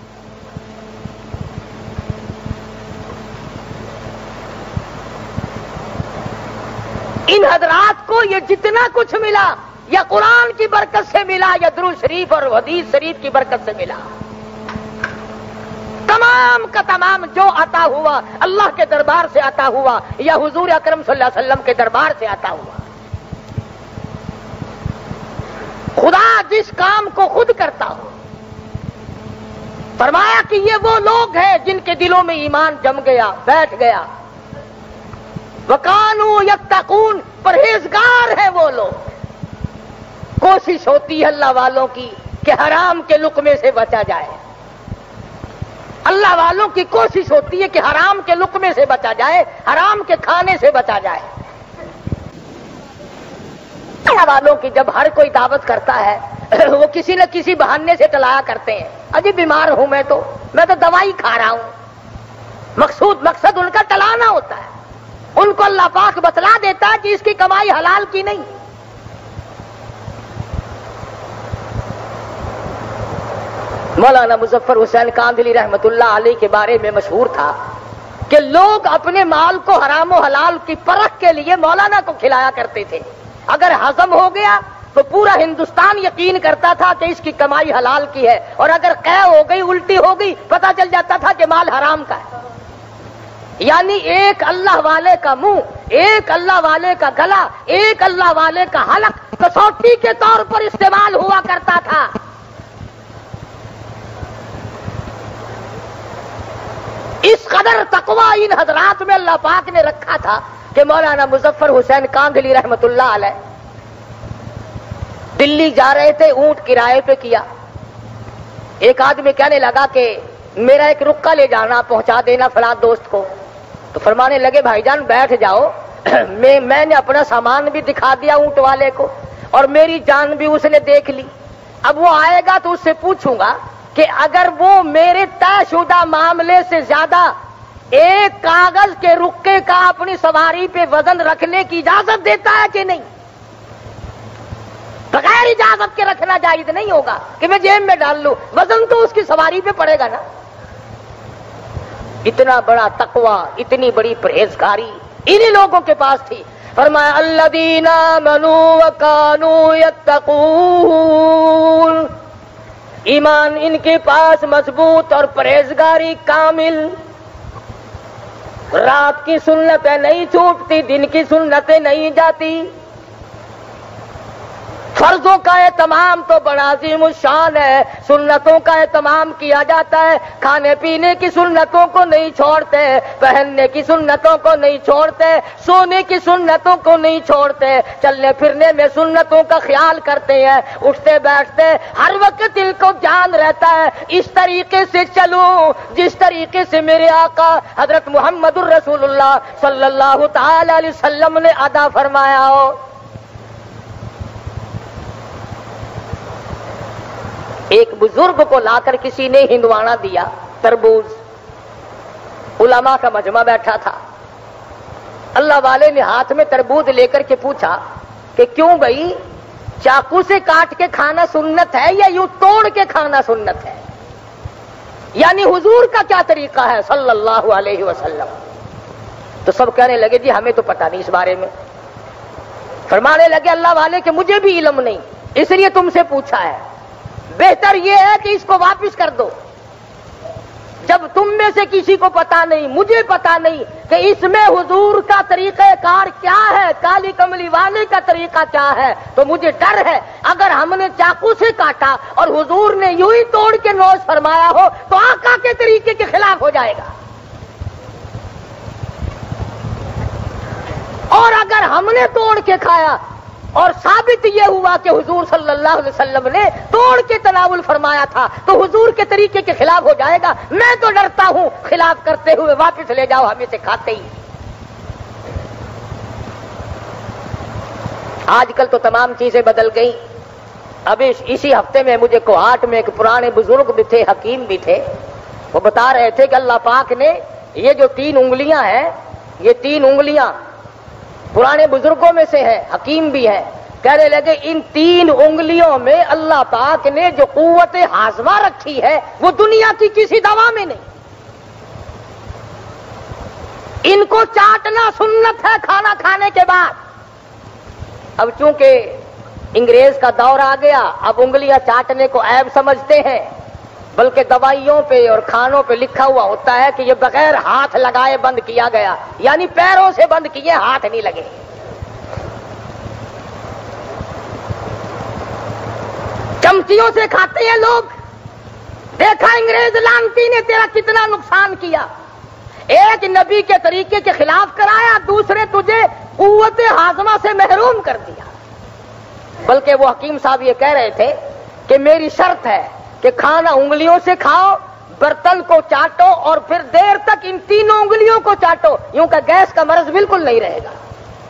ان حضرات کو یہ جتنا کچھ ملا یا قرآن کی برکت سے ملا یا درود شریف اور حدیث شریف کی برکت سے ملا، تمام کا تمام جو عطا ہوا اللہ کے دربار سے عطا ہوا یا حضور اکرم صلی اللہ علیہ وسلم کے دربار سے عطا ہوا۔ خدا جس کام کو خود کرتا ہو، فرمایا کہ یہ وہ لوگ ہیں جن کے دلوں میں ایمان جم گیا، بیٹھ گیا۔ وَقَانُوا يَتَّقُونَ، پرہیزگار ہیں وہ لوگ۔ کوشش ہوتی ہے اللہ والوں کی کہ حرام کے لقمے سے بچا جائے، اللہ والوں کی کوشش ہوتی ہے کہ حرام کے لقمے سے بچا جائے، حرام کے کھانے سے بچا جائے۔ اللہ والوں کی جب ہر کوئی دعوت کرتا ہے وہ کسی نہ کسی بہانے سے ٹلایا کرتے ہیں، اجی بیمار ہوں میں تو دوائی کھا رہا ہوں۔ مقصد ان کا ٹلانا ہوتا ہے۔ ان کو اللہ پاک بتلا دیتا ہے کہ اس کی کمائی حلال کی نہیں۔ مولانا مظفر حسین کاندھلی رحمت اللہ علیہ کے بارے میں مشہور تھا کہ لوگ اپنے مال کو حرام و حلال کی پرکھ کے لیے مولانا کو کھلایا کرتے تھے۔ اگر ہضم ہو گیا تو پورا ہندوستان یقین کرتا تھا کہ اس کی کمائی حلال کی ہے، اور اگر قے ہو گئی، الٹی ہو گئی، پتہ چل جاتا تھا کہ مال حرام کا ہے۔ یعنی ایک اللہ والے کا منہ، ایک اللہ والے کا گلا، ایک اللہ والے کا حلق کسوٹی کے طور پر استعمال ہوا کرتا تھا۔ اس قدر تقوی ان حضرات میں اللہ پاک نے رکھا تھا کہ مولانا مظفر حسین کاندھلی رحمت اللہ علیہ دلی جا رہے تھے، اونٹ کرائے پہ کیا۔ ایک آدمی کہنے لگا کہ میرا ایک رکا لے جانا، پہنچا دینا فلاں دوست کو۔ تو فرمانے لگے بھائی جان بیٹھ جاؤ، میں نے اپنا سامان بھی دکھا دیا اونٹ والے کو اور میری جان بھی اس نے دیکھ لی۔ اب وہ آئے گا تو اس سے پوچھوں گا کہ اگر وہ میرے طے شدہ معاملے سے زیادہ ایک کاغذ کے رکے کا اپنی سواری پہ وزن رکھنے کی اجازت دیتا ہے کہ نہیں؟ بغیر اجازت کے رکھنا جائز نہیں ہوگا کہ میں جیب میں ڈال لوں، وزن تو اس کی سواری پہ پڑے گا نا۔ اتنا بڑا تقوی، اتنی بڑی پرہیزگاری انہی لوگوں کے پاس تھی۔ فرمایا الذین آمنوا وکانوا یتقون، ایمان ان کے پاس مضبوط اور پرہیزگاری کامل۔ رات کی سنتیں نہیں چھوٹتی، دن کی سنتیں نہیں جاتی، فرضوں کا اہتمام تو بڑا عظیم الشان ہے، سنتوں کا اہتمام کیا جاتا ہے۔ کھانے پینے کی سنتوں کو نہیں چھوڑتے، پہننے کی سنتوں کو نہیں چھوڑتے، سونے کی سنتوں کو نہیں چھوڑتے، چلنے پھرنے میں سنتوں کا خیال کرتے ہیں، اٹھتے بیٹھتے ہر وقت دل کو جان رہتا ہے اس طریقے سے چلوں جس طریقے سے میرے آقا حضرت محمد الرسول اللہ صلی اللہ تعالی علیہ وسلم نے ادا فرمایا ہو۔ ایک بزرگ کو لا کر کسی نے ہندوانا دیا، تربوز۔ علماء کا مجمع بیٹھا تھا، اللہ والے نے ہاتھ میں تربوز لے کر کے پوچھا کہ کیوں بھائی، چاقو سے کاٹ کے کھانا سنت ہے یا یوں توڑ کے کھانا سنت ہے؟ یعنی حضور کا کیا طریقہ ہے صلی اللہ علیہ وسلم؟ تو سب کہنے لگے جی ہمیں تو پتہ نہیں اس بارے میں۔ فرمانے لگے اللہ والے کہ مجھے بھی علم نہیں، اس لیے تم سے پوچھا ہے، بہتر یہ ہے کہ اس کو واپس کر دو۔ جب تم میں سے کسی کو پتا نہیں، مجھے پتا نہیں کہ اس میں حضور کا طریقہ کار کیا ہے، کالی کملی والے کا طریقہ کیا ہے، تو مجھے ڈر ہے اگر ہم نے چاقو سے کاٹا اور حضور نے یوں ہی توڑ کے نوش فرمایا ہو تو آقا کے طریقے کے خلاف ہو جائے گا، اور اگر ہم نے توڑ کے کھایا اور ثابت یہ ہوا کہ حضور صلی اللہ علیہ وسلم نے توڑ کے تناول فرمایا تھا، تو حضور کے طریقے کے خلاف ہو جائے گا؟ میں تو ڈرتا ہوں خلاف کرتے ہوئے واپس لے جاؤ ہمیں سے کھاتے ہی۔ آج کل تو تمام چیزیں بدل گئی۔ ابھی اسی ہفتے میں مجھے کوہاٹ میں ایک پرانے بزرگ بھی تھے، حکیم بھی تھے، وہ بتا رہے تھے کہ اللہ پاک نے یہ جو 3 انگلیاں ہیں، یہ 3 انگلیاں پرانے بزرگوں میں سے ہیں، حکیم بھی ہیں، کہنے لگے ان 3 انگلیوں میں اللہ پاک نے جو قوت ہاضمہ رکھی ہے وہ دنیا کی کسی دوا میں نہیں۔ ان کو چاٹنا سنت ہے کھانا کھانے کے بعد۔ اب چونکہ انگریز کا دور آ گیا، اب انگلیاں چاٹنے کو عیب سمجھتے ہیں، بلکہ دوائیوں پہ اور کھانوں پہ لکھا ہوا ہوتا ہے کہ یہ بغیر ہاتھ لگائے بند کیا گیا، یعنی پیروں سے بند کیے، ہاتھ نہیں لگے۔ چمچیوں سے کھاتے ہیں لوگ، دیکھا انگریز لانتی نے تیرا کتنا نقصان کیا، ایک نبی کے طریقے کے خلاف کرایا، دوسرے تجھے قوت ہاضمہ سے محروم کر دیا۔ بلکہ وہ حکیم صاحب یہ کہہ رہے تھے کہ میری شرط ہے کہ کھانا انگلیوں سے کھاؤ، برتن کو چاٹو اور پھر دیر تک ان 3 انگلیوں کو چاٹو، یوں کہ گیس کا مرض بالکل نہیں رہے گا۔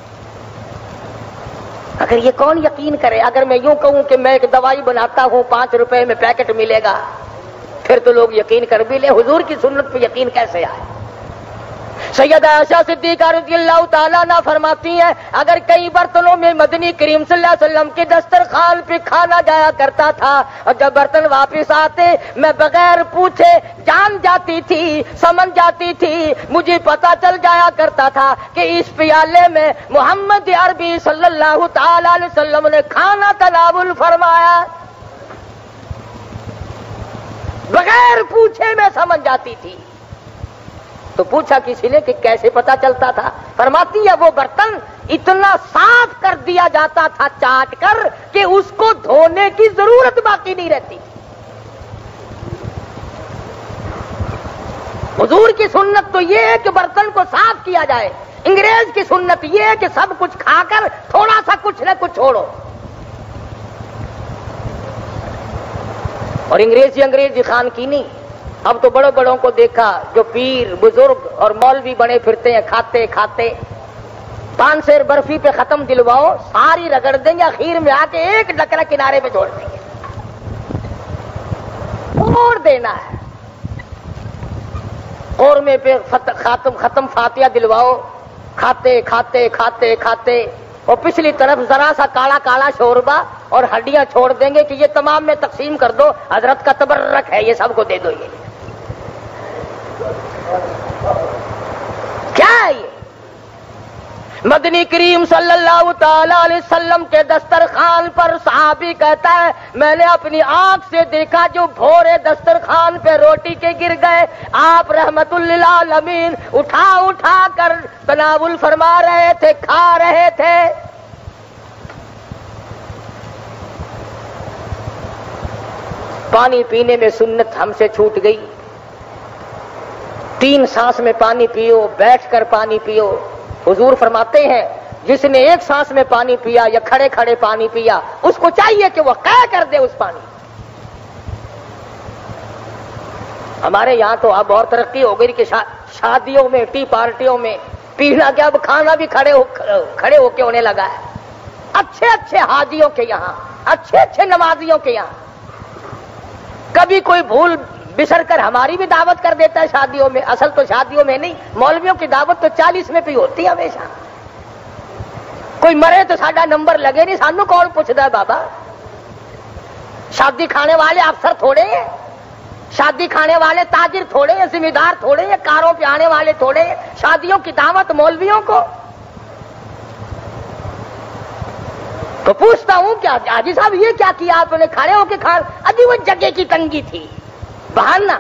اگر یہ کون یقین کرے؟ اگر میں یوں کہوں کہ میں ایک دوائی بناتا ہوں 5 روپے میں پیکٹ ملے گا، پھر تو لوگ یقین کر بھی لیں، حضور کی سنت پہ یقین کیسے آئے؟ سیدہ عائشہ صدیقہ رضی اللہ تعالیٰ عنہ فرماتی ہیں اگر کئی برتنوں میں مدنی کریم صلی اللہ علیہ وسلم کے دسترخوان پہ کھانا جایا کرتا تھا، اور جب برتن واپس آتے میں بغیر پوچھے جان جاتی تھی، سمجھ جاتی تھی، مجھے پتا چل جایا کرتا تھا کہ اس پیالے میں محمد عربی صلی اللہ تعالیٰ علیہ وسلم نے کھانا تناول فرمایا۔ بغیر پوچھے میں سمجھ جاتی تھی۔ تو پوچھا کسی نے کہ کیسے پتا چلتا تھا؟ فرماتی ہے وہ برتن اتنا صاف کر دیا جاتا تھا چاٹ کر کہ اس کو دھونے کی ضرورت باقی نہیں رہتی تھی۔ حضور کی سنت تو یہ ہے کہ برتن کو صاف کیا جائے، انگریز کی سنت یہ ہے کہ سب کچھ کھا کر تھوڑا سا کچھ نہ کچھ چھوڑو۔ اور انگریزی خان کی نہیں، اب تو بڑوں بڑوں کو دیکھا جو پیر بزرگ اور مولوی بنے پھرتے ہیں، کھاتے کھاتے 5 سیر برفی پہ ختم دلواؤ، ساری رگڑ دیں گے، اخیر میں آ کے ایک ڈکرا کنارے پہ چھوڑ دیں گے، چھوڑ دینا ہے۔ قورمے پہ ختم فاتحہ دلواؤ، کھاتے کھاتے کھاتے کھاتے، اور پچھلی طرف ذرا سا کالا کالا شوربا اور ہڈیاں چھوڑ دیں گے کہ یہ تمام میں تقسیم کر دو، حضرت کا تبرک ہے، یہ سب کو دے دو۔ یہ کیا ہے؟ یہ مدنی کریم صلی اللہ تعالی علیہ وسلم کے دسترخوان پر صحابی کہتا ہے میں نے اپنی آنکھ سے دیکھا جو بھورے دسترخوان پہ روٹی کے گر گئے، آپ رحمت للعالمین اٹھا اٹھا کر تناول فرما رہے تھے، کھا رہے تھے۔ پانی پینے میں سنت ہم سے چھوٹ گئی۔ 3 سانس میں پانی پیو، بیٹھ کر پانی پیو۔ حضور فرماتے ہیں جس نے 1 سانس میں پانی پیا یا کھڑے کھڑے پانی پیا، اس کو چاہیے کہ وہ قے کر دے اس پانی۔ ہمارے یہاں تو اب اور ترقی ہو گئی کہ شادیوں میں، ٹی پارٹیوں میں پینا کیا، اب کھانا بھی کھڑے ہو کے ہونے لگا ہے۔ اچھے اچھے حاجیوں کے یہاں، اچھے اچھے نمازیوں کے یہاں کبھی کوئی بھول بسر کر ہماری بھی دعوت کر دیتا ہے شادیوں میں۔ اصل تو شادیوں میں نہیں، مولویوں کی دعوت تو 40 میں بھی ہوتی ہے ہمیشہ۔ کوئی مرے تو ساڈا نمبر لگے نہیں، سانو کون پوچھتا ہے بابا؟ شادی کھانے والے افسر تھوڑے ہیں، شادی کھانے والے تاجر تھوڑے ہیں، ذمہ دار تھوڑے ہیں، کاروں پہ آنے والے تھوڑے ہیں۔ شادیوں کی دعوت مولویوں کو تو پوچھتا ہوں کیا حاجی صاحب یہ کیا کیا آپ نے؟ کھڑے ہو کے کھا، ابھی وہ جگہ کی تنگی تھی، بہانا۔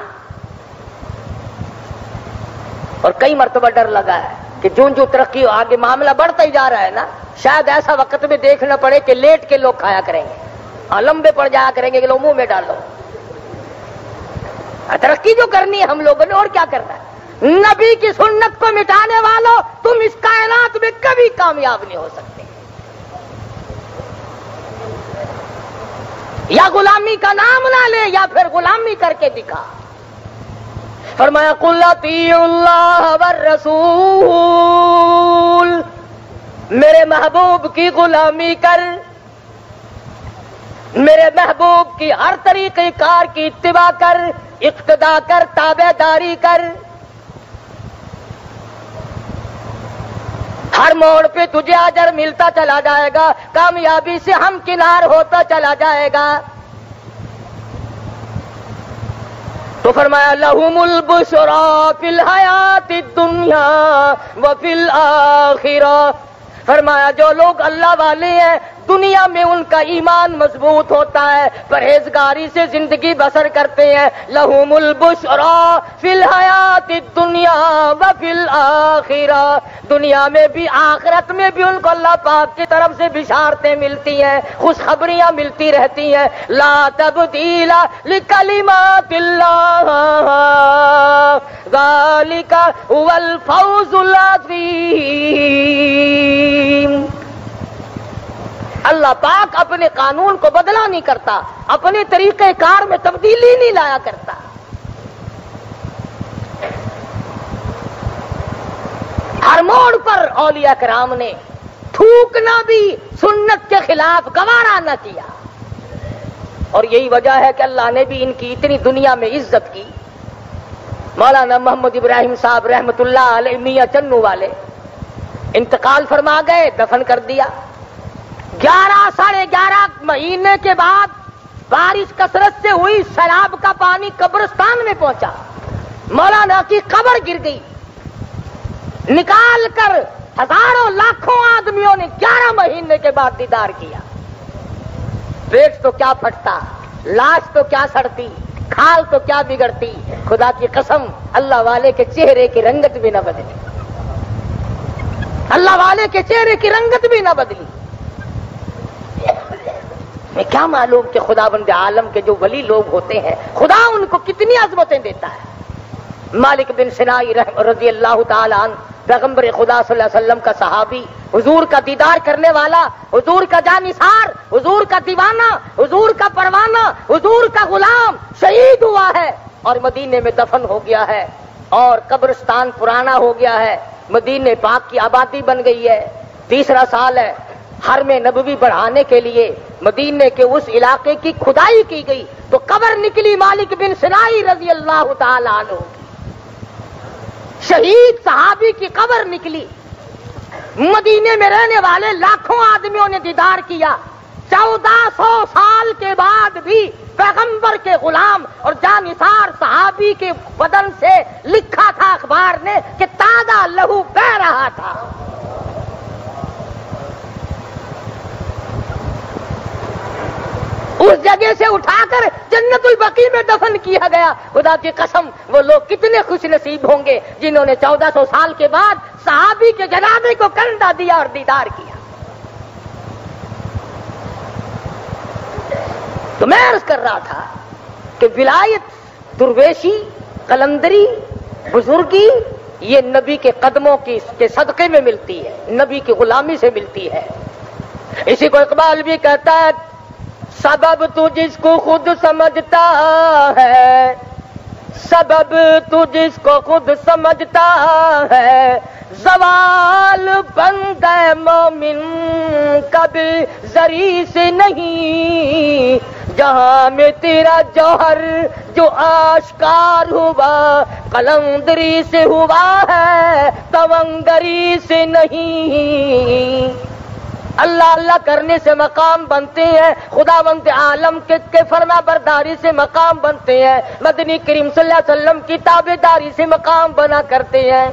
اور کئی مرتبہ ڈر لگا ہے کہ جو ترقی آگے معاملہ بڑھتا ہی جا رہا ہے نا، شاید ایسا وقت میں دیکھنا پڑے کہ لیٹ کے لوگ کھایا کریں گے، لمبے پڑ جایا کریں گے کہ لوگ منہ میں ڈالو۔ ترقی جو کرنی ہے ہم لوگوں نے، اور کیا کرنا ہے؟ نبی کی سنت کو مٹانے والوں، تم اس کائنات میں کبھی کامیاب نہیں ہو سکتے۔ یا غلامی کا نام نہ لے یا پھر غلامی کر کے دکھا. فرمایا قل اطیعوا اللہ والرسول، میرے محبوب کی غلامی کر، میرے محبوب کی ہر طریقے کار کی اتباع کر، اقتداء کر، تابع داری کر. ہر موڑ پہ تجھے اجر ملتا چلا جائے گا، کامیابی سے ہمکنار ہوتا چلا جائے گا. تو فرمایا لہم البشریٰ فی الحیات الدنیا وفی الآخرہ، فرمایا جو لوگ اللہ والے ہیں دنیا میں ان کا ایمان مضبوط ہوتا ہے، پرہیزگاری سے زندگی بسر کرتے ہیں. لہم البشریٰ فی الحیات الدنیا وفی الآخرہ، دنیا میں بھی آخرت میں بھی ان کو اللہ پاک کی طرف سے بشارتیں ملتی ہیں، خوشخبریاں ملتی رہتی ہیں. لا تبدیل لکلمات اللہ ذالک هو الفوز العظیم. اللہ پاک اپنے قانون کو بدلا نہیں کرتا، اپنے طریقہ کار میں تبدیلی نہیں لایا کرتا. ہر موڑ پر اولیاء کرام نے تھوکنا بھی سنت کے خلاف گوارا نہ کیا، اور یہی وجہ ہے کہ اللہ نے بھی ان کی اتنی دنیا میں عزت کی. مولانا محمد ابراہیم صاحب رحمت اللہ علیہ میاں چنو والے انتقال فرما گئے، دفن کر دیا. 11 مہینے کے بعد بارش کثرت سے ہوئی، سیلاب کا پانی قبرستان میں پہنچا، مولانا کی قبر گر گئی. نکال کر ہزاروں لاکھوں آدمیوں نے 11 مہینے کے بعد دیدار کیا. پیٹ تو کیا پھٹتا، لاش تو کیا سڑتی، کھال تو کیا بگڑتی. خدا کی قسم اللہ والے کے چہرے کی رنگت بھی نہ بدلی، اللہ والے کے چہرے کی رنگت بھی نہ بدلی. میں کیا معلوم کہ خداوند عالم کے جو ولی لوگ ہوتے ہیں خدا ان کو کتنی عظمتیں دیتا ہے. مالک بن سنائی رضی اللہ تعالی عنہ پیغمبر خدا صلی اللہ علیہ وسلم کا صحابی، حضور کا دیدار کرنے والا، حضور کا جانثار، حضور کا دیوانہ، حضور کا پروانہ، حضور کا غلام شہید ہوا ہے اور مدینے میں دفن ہو گیا ہے، اور قبرستان پرانا ہو گیا ہے، مدینے پاک کی آبادی بن گئی ہے. 3 سال ہے. حرم نبوی بڑھانے کے لیے مدینے کے اس علاقے کی کھدائی کی گئی تو قبر نکلی مالک بن سنائی رضی اللہ تعالی عنہ کی. شہید صحابی کی قبر نکلی. مدینے میں رہنے والے لاکھوں آدمیوں نے دیدار کیا. 1400 سال کے بعد بھی پیغمبر کے غلام اور جانثار صحابی کے بدن سے لکھا تھا اخبار نے کہ تازہ لہو بہ رہا تھا. اس جگہ سے اٹھا کر جنت البقیع میں دفن کیا گیا. خدا کی قسم وہ لوگ کتنے خوش نصیب ہوں گے جنہوں نے 1400 سال کے بعد صحابی کے جنازے کو کندھا دیا اور دیدار کیا. تو میں عرض کر رہا تھا کہ ولایت، درویشی، قلندری، بزرگی یہ نبی کے قدموں کے صدقے میں ملتی ہے، نبی کی غلامی سے ملتی ہے. اسی کو اقبال بھی کہتا ہے سبب تو جس کو خود سمجھتا ہے، سبب تو جس کو خود سمجھتا ہے، زوال بندہ مومن کبھی ذری سے نہیں. جہاں میں تیرا جوہر جو آشکار ہوا قلندری سے ہوا ہے، تونگری سے نہیں. اللہ اللہ کرنے سے مقام بنتے ہیں، خداوند عالم کے فرما برداری سے مقام بنتے ہیں، مدنی کریم صلی اللہ علیہ وسلم کی تابعداری سے مقام بنا کرتے ہیں.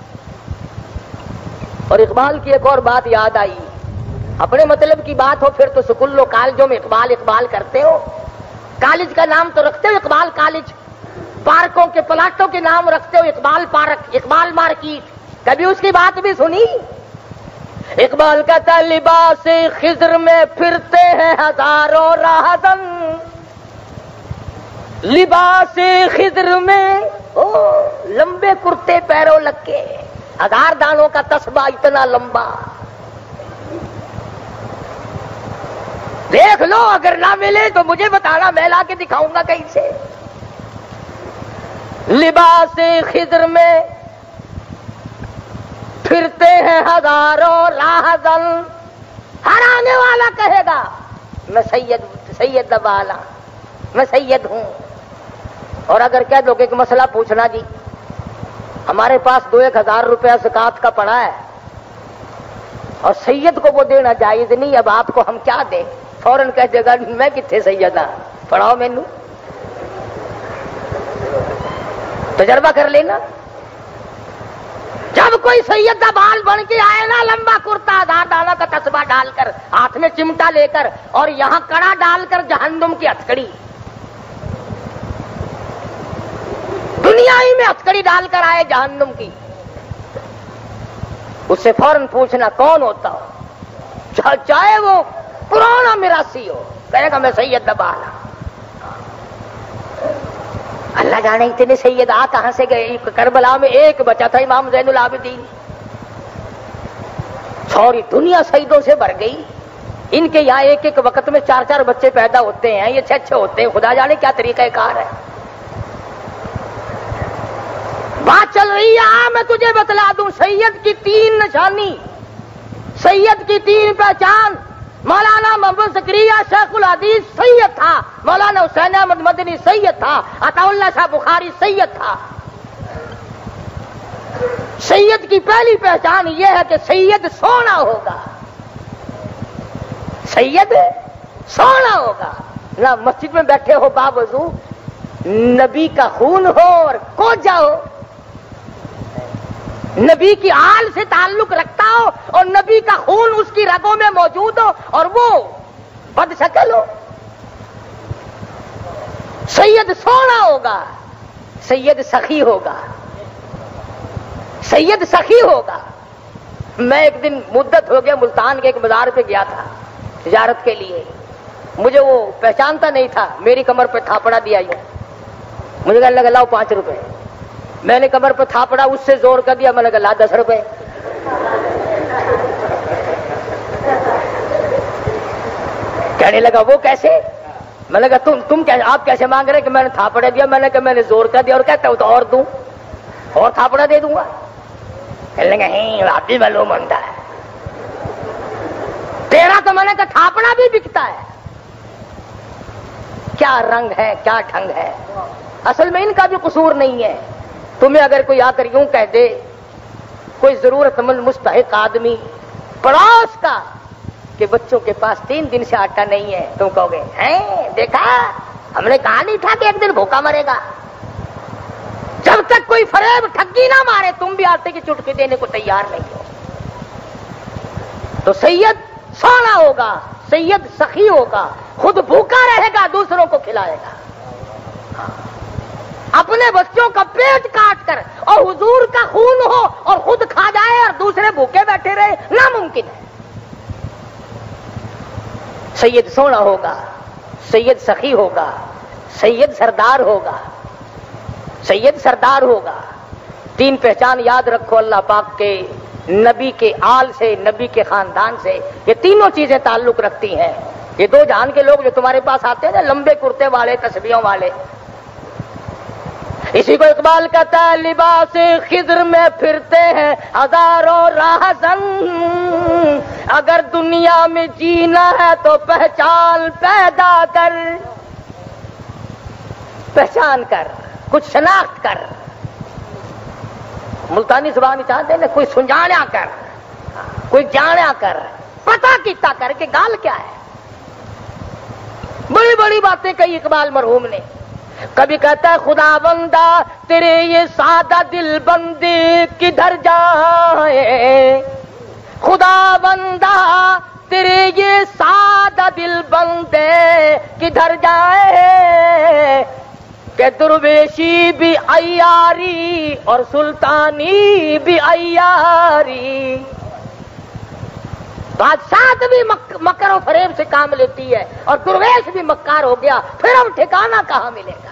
اور اقبال کی ایک اور بات یاد آئی. اپنے مطلب کی بات ہو پھر تو سکولوں کالجوں میں اقبال اقبال کرتے ہو. کالج کا نام تو رکھتے ہو اقبال کالج، پارکوں کے پلاٹوں کے نام رکھتے ہو اقبال پارک، اقبال مارکیٹ. کبھی اس کی بات بھی سنی؟ اقبال کہتا ہے لباس خضر میں پھرتے ہیں ہزاروں راہزن. لباس خضر میں لمبے کرتے پیروں لگ کے، 1000 دانوں کا تسبہ اتنا لمبا. دیکھ لو، اگر نہ ملے تو مجھے بتانا، میں لا کے دکھاؤں گا کہیں سے۔ لباس خضر میں پھرتے ہیں ہزاروں راہزن، ہر آنے والا کہے گا میں سید والا، میں سید ہوں۔ اور اگر کہہ دو کہ ایک مسئلہ پوچھنا جی، ہمارے پاس 2-1000 روپیہ زکات کا پڑا ہے اور سید کو وہ دینا جائز نہیں، اب آپ کو ہم کیا دیں؟ فوراً کہہ دے گا میں کتنے سید ہاں، پڑھاؤ مینو، تجربہ کر لینا۔ جب کوئی سید کا بال بن کے آئے نا، لمبا کرتا، 1000 دانہ کا تسبیح ڈال کر، ہاتھ میں چمٹا لے کر اور یہاں کڑا ڈال کر جہنم کی ہتھکڑی، دنیا ہی میں ہتھکڑی ڈال کر آئے جہنم کی، اس سے فوراً پوچھنا کون ہوتا ہو، چاہے وہ پرانا میراثی ہو، کہے گا میں سید بال ہوں۔ اللہ جانے اتنے سید آ کہاں سے گئے؟ کربلا میں ایک بچا تھا امام زین العابدین، سوری دنیا سیدوں سے بھر گئی۔ ان کے یہاں ایک ایک وقت میں 4-4 بچے پیدا ہوتے ہیں، یہ اچھے ہوتے ہیں، خدا جانے کیا طریقہ کار ہے۔ بات چل رہی ہے، میں تجھے بتلا دوں، سید کی 3 نشانی، سید کی 3 پہچان۔ مولانا محمد زکریا شیخ الحدیث سید تھا، مولانا حسین احمد مدنی سید تھا، عطا اللہ شاہ بخاری سید تھا۔ سید کی پہلی پہچان یہ ہے کہ سید سونا ہوگا، سید سونا ہوگا، نہ مسجد میں بیٹھے ہو باوضو، نبی کا خون ہو اور کوجا ہو، نبی کی آل سے تعلق رکھتا ہو اور نبی کا خون اس کی رگوں میں موجود ہو اور وہ بد شکل ہو۔ سید سونا ہوگا، سید سخی ہوگا، سید سخی ہوگا۔ میں ایک دن مدت ہو گیا ملتان کے ایک بازار پہ گیا تھا تجارت کے لیے، مجھے وہ پہچانتا نہیں تھا، میری کمر پہ تھاپڑا دیا یوں، مجھے کہنے لگا لاؤ 5 روپے، میں نے کمر پہ تھاپڑا اس سے زور کر دیا، میں نے کہا لا 10 روپے۔ کہنے لگا وہ کیسے؟ میں نے کہا تم آپ کیسے مانگ رہے کہ میں نے تھاپڑا دیا؟ میں نے کہا میں نے زور کر دیا، اور کہتا ہوں تو اور دوں، اور تھاپڑا دے دوں گا۔ کہنے لگا آپ بھی معلوم ہوتا ہے تیرا، تو میں نے کہا تھاپڑا بھی بکتا ہے، کیا رنگ ہے کیا ڈھنگ ہے۔ اصل میں ان کا بھی قصور نہیں ہے، تمہیں اگر کوئی آ کر یوں کہہ دے، کوئی ضرورت مند مستحق آدمی پڑوس کا، کہ بچوں کے پاس 3 دن سے آٹا نہیں ہے، تم کہو گے ہیں دیکھا ہم نے کہا نہیں تھا کہ ایک دن بھوکا مرے گا۔ جب تک کوئی فریب ٹھگی نہ مارے تم بھی آٹے کی چٹکی دینے کو تیار نہیں ہو۔ تو سید سونا ہوگا، سید سخی ہوگا، خود بھوکا رہے گا، دوسروں کو کھلائے گا، اپنے بچوں کا پیٹ کاٹ کر، اور حضور کا خون ہو اور خود کھا جائے اور دوسرے بھوکے بیٹھے رہے، ناممکن ہے۔ سید سونا ہوگا، سید سخی ہوگا، سید سردار ہوگا، سید سردار ہوگا۔ 3 پہچان یاد رکھو اللہ پاک کے نبی کے آل سے، نبی کے خاندان سے، یہ تینوں چیزیں تعلق رکھتی ہیں۔ یہ 2 جہان کے لوگ جو تمہارے پاس آتے ہیں نا، لمبے کرتے والے، تسبیحوں والے، اسی کو اقبال کہتا ہے لباس خضر میں پھرتے ہیں ہزاروں راہزن، اگر دنیا میں جینا ہے تو پہچان پیدا کر، پہچان کر، کچھ شناخت کر، ملتانی زبان چاہتے ہیں نا، کوئی سنجانا کر، کوئی جانا کر، پتہ کیتا کر کہ گال کیا ہے۔ بڑی بڑی باتیں کہی اقبال مرحوم نے، کبھی کہتا ہے خدا بندہ تیرے یہ سادہ دل بندے کدھر جائے، خدا بندہ تیرے یہ سادہ دل بندے کدھر جائے، کہ درویشی بھی عیاری اور سلطانی بھی عیاری، بادشاہت بھی مکر و فریب سے کام لیتی ہے اور درویش بھی مکار ہو گیا، پھر اب ٹھکانہ کہاں ملے گا۔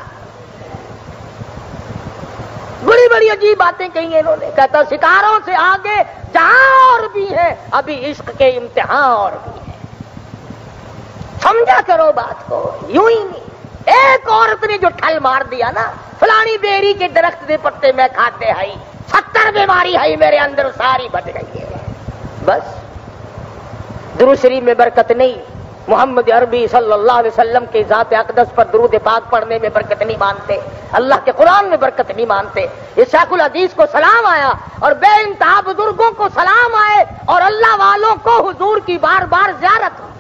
بڑی بڑی عجیب باتیں کہی ہیں انہوں نے، کہتا ستاروں سے آگے جہاں اور بھی ہے، ابھی عشق کے امتحان اور بھی ہے۔ سمجھا کرو بات کو، یوں ہی نہیں۔ ایک عورت نے جو ٹھل مار دیا نا، فلانی بیری کے درخت دے پتے میں کھاتے ہائی، 70 بیماری ہے میرے اندر ساری بٹ گئی ہے، بس۔ درود شریف میں برکت نہیں، محمد عربی صلی اللہ علیہ وسلم کے ذات اقدس پر درود پاک پڑھنے میں برکت نہیں مانتے، اللہ کے قرآن میں برکت نہیں مانتے۔ یہ شیخ الحدیث کو سلام آیا اور بے انتہا بزرگوں کو سلام آئے اور اللہ والوں کو حضور کی بار بار زیارت ہو۔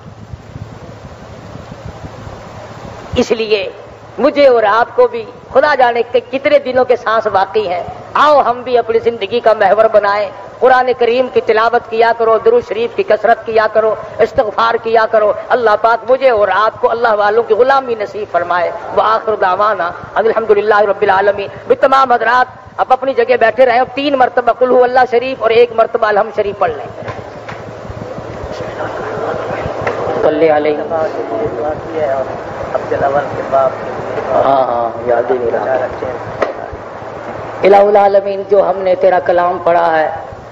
اس لیے مجھے اور آپ کو بھی خدا جانے کہ کتنے دنوں کے سانس باقی ہیں، آؤ ہم بھی اپنی زندگی کا محور بنائیں، قرآن کریم کی تلاوت کیا کرو، درود شریف کی کثرت کیا کرو، استغفار کیا کرو۔ اللہ پاک مجھے اور آپ کو اللہ والوں کی غلامی نصیب فرمائے۔ وآخر دعوانا الحمدللہ رب العالمین۔ بھی تمام حضرات اب اپنی جگہ بیٹھے رہیں اور 3 مرتبہ قل ھو اللہ شریف اور 1 مرتبہ الحمد شریف پڑھ لیں۔ صلی علیہ ہاں یاد ہی نہیں رہا۔ الہ العالمین، جو ہم نے تیرا کلام پڑھا ہے،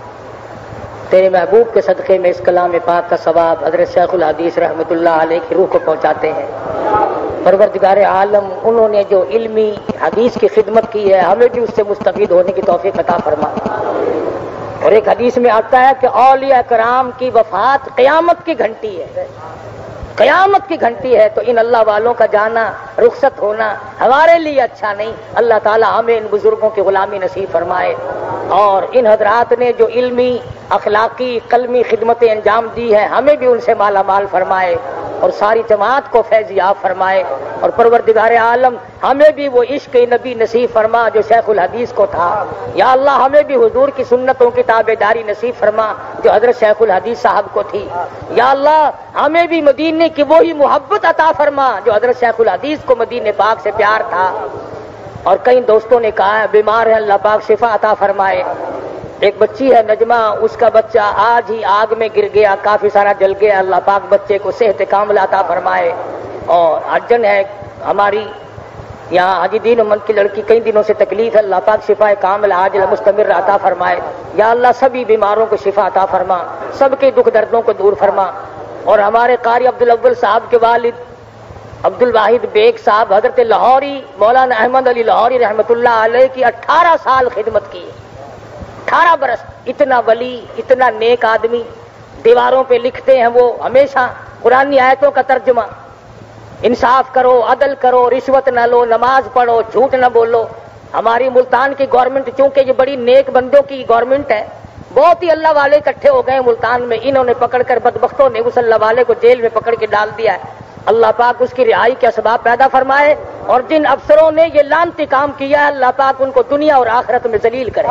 تیرے محبوب کے صدقے میں اس کلام پاک کا ثواب حضرت شیخ الحدیث رحمۃ اللہ علیہ کی روح کو پہنچاتے ہیں۔ پروردگار عالم، انہوں نے جو علمی حدیث کی خدمت کی ہے، ہمیں بھی اس سے مستفید ہونے کی توفیق عطا فرما۔ اور ایک حدیث میں آتا ہے کہ اولیاء کرام کی وفات قیامت کی گھنٹی ہے، قیامت کی گھنٹی ہے، تو ان اللہ والوں کا جانا، رخصت ہونا ہمارے لیے اچھا نہیں۔ اللہ تعالی ہمیں ان بزرگوں کی غلامی نصیب فرمائے، اور ان حضرات نے جو علمی، اخلاقی، قلمی خدمتیں انجام دی ہیں، ہمیں بھی ان سے مالا مال فرمائے اور ساری جماعت کو فیض یاب فرمائے۔ اور پروردگار عالم ہمیں بھی وہ عشق نبی نصیب فرما جو شیخ الحدیث کو تھا۔ یا اللہ ہمیں بھی حضور کی سنتوں کی تابعداری نصیب فرما جو حضرت شیخ الحدیث صاحب کو تھی۔ یا اللہ ہمیں بھی مدینے کی وہی محبت عطا فرما جو حضرت شیخ الحدیث کو مدینے پاک سے پیار تھا۔ اور کئی دوستوں نے کہا ہے بیمار ہے، اللہ پاک شفا عطا فرمائے۔ ایک بچی ہے نجمہ، اس کا بچہ آج ہی آگ میں گر گیا، کافی سارا جل گیا، اللہ پاک بچے کو صحت کاملہ عطا فرمائے۔ اور ارجن ہے ہماری یہاں حاجی دین امن کی لڑکی، کئی دنوں سے تکلیف ہے، اللہ پاک شفا کاملہ عاجل مستمر عطا فرمائے۔ یا اللہ سبھی بیماروں کو شفا عطا فرما، سب کے دکھ دردوں کو دور فرما۔ اور ہمارے قاری عبدالاول صاحب کے والد عبد الواحد بیگ صاحب حضرت لاہوری مولانا احمد علی لاہوری رحمۃ اللہ علیہ کی 18 سال خدمت کی، 18 برس۔ اتنا ولی، اتنا نیک آدمی، دیواروں پہ لکھتے ہیں وہ ہمیشہ قرآنی آیتوں کا ترجمہ، انصاف کرو، عدل کرو، رشوت نہ لو، نماز پڑھو، جھوٹ نہ بولو۔ ہماری ملتان کی گورنمنٹ چونکہ یہ بڑی نیک بندوں کی گورنمنٹ ہے، بہت ہی اللہ والے اکٹھے ہو گئے ملتان میں، انہوں نے پکڑ کر بدبختوں نے اس اللہ والے کو جیل میں پکڑ کے ڈال دیا ہے۔ اللہ پاک اس کی رہائی کے اسباب پیدا فرمائے، اور جن افسروں نے یہ لعنتی کام کیا ہے اللہ پاک ان کو دنیا اور آخرت میں ذلیل کرے۔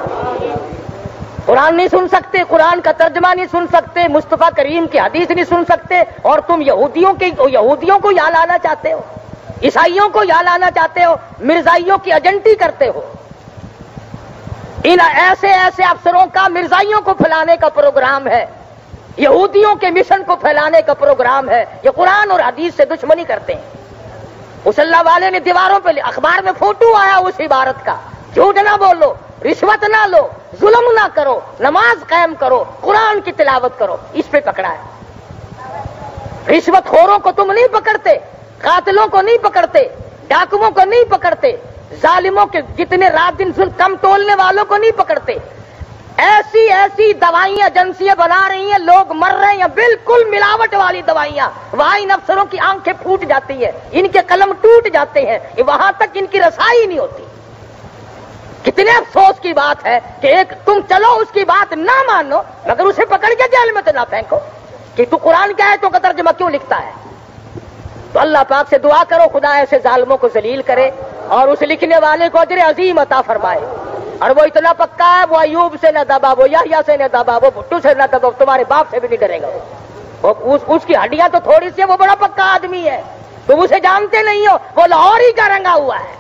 قرآن نہیں سن سکتے، قرآن کا ترجمہ نہیں سن سکتے، مصطفیٰ کریم کی حدیث نہیں سن سکتے، اور تم یہودیوں کو یہاں لانا چاہتے ہو، عیسائیوں کو یہاں لانا چاہتے ہو، مرزائیوں کی ایجنٹی کرتے ہو۔ ان ایسے افسروں کا مرزائیوں کو پھیلانے کا پروگرام ہے، یہودیوں کے مشن کو پھیلانے کا پروگرام ہے، یہ قرآن اور حدیث سے دشمنی کرتے ہیں۔ اس اللہ والے نے دیواروں پہ، اخبار میں فوٹو آیا اس عبارت کا، جھوٹ نہ بولو، رشوت نہ لو، ظلم نہ کرو، نماز قائم کرو، قرآن کی تلاوت کرو، اس پہ پکڑا ہے۔ رشوت خوروں کو تم نہیں پکڑتے، قاتلوں کو نہیں پکڑتے، ڈاکوؤں کو نہیں پکڑتے، ظالموں کے جتنے رات دن کم تولنے والوں کو نہیں پکڑتے۔ ایسی دوائیاں ایجنسیاں بنا رہی ہیں، لوگ مر رہے ہیں، بالکل ملاوٹ والی دوائیاں، وہاں ان افسروں کی آنکھیں پھوٹ جاتی ہیں، ان کے قلم ٹوٹ جاتے ہیں، وہاں تک ان کی رسائی نہیں ہوتی۔ کتنے افسوس کی بات ہے کہ ایک تم چلو اس کی بات نہ مانو مگر اسے پکڑ کے جیل میں تو نہ پھینکو کہ تو قرآن کی آیتوں کا ترجمہ کیوں لکھتا ہے۔ تو اللہ پاک سے دعا کرو خدا ایسے ظالموں کو ذلیل کرے اور اس لکھنے والے کو اجر عظیم عطا فرمائے۔ اور وہ اتنا پکا ہے، وہ ایوب سے نہ دبا، وہ یحییٰ سے نہ دبا، وہ بھٹو سے نہ دبا، تمہارے باپ سے بھی نہیں ڈرے گا۔ اس کی ہڈیاں تو تھوڑی سی ہے، وہ بڑا پکا آدمی ہے، تم اسے جانتے نہیں ہو، وہ لاہوری کا رنگا ہوا ہے۔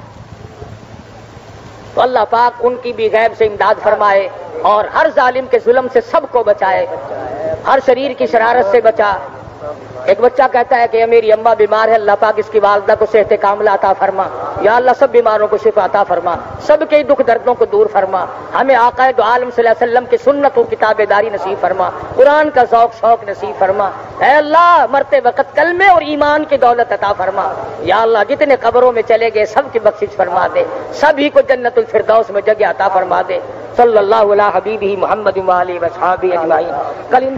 تو اللہ پاک ان کی بھی غیب سے امداد فرمائے اور ہر ظالم کے ظلم سے سب کو بچائے، ہر شریر کی شرارت سے بچا، ایک بچہ کہتا ہے کہ میری اماں بیمار ہے، اللہ پاک اس کی والدہ کو صحت کاملہ عطا فرما، یا اللہ سب بیماروں کو شفا عطا فرما، سب کے دکھ دردوں کو دور فرما، ہمیں آقا دو عالم صلی اللہ علیہ وسلم کی سنت و کتاب داری نصیب فرما، قرآن کا ذوق شوق نصیب فرما، اے اللہ مرتے وقت کلمے اور ایمان کی دولت عطا فرما، یا اللہ جتنے قبروں میں چلے گئے سب کی بخشش فرما دے، سبھی کو جنت الفردوس میں جگہ عطا فرما دے، صلی اللہ علی حبیبہ محمد وآلہ وصحبہ اجمعین۔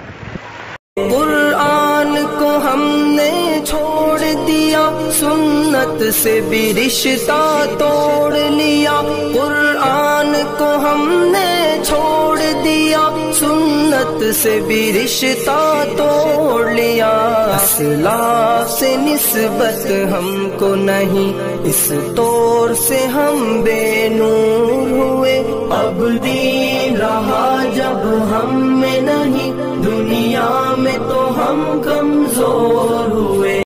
قرآن کو ہم نے چھوڑ دیا، سنت سے بھی رشتہ توڑ لیا، قرآن کو ہم نے چھوڑ دیا، سنت سے بھی رشتہ توڑ لیا، اسلاف سے نسبت ہم کو نہیں، اس طور سے ہم بے نور ہوئے، اب دین رہا جب ہم میں نہیں، دنیا میں تو ہم کمزور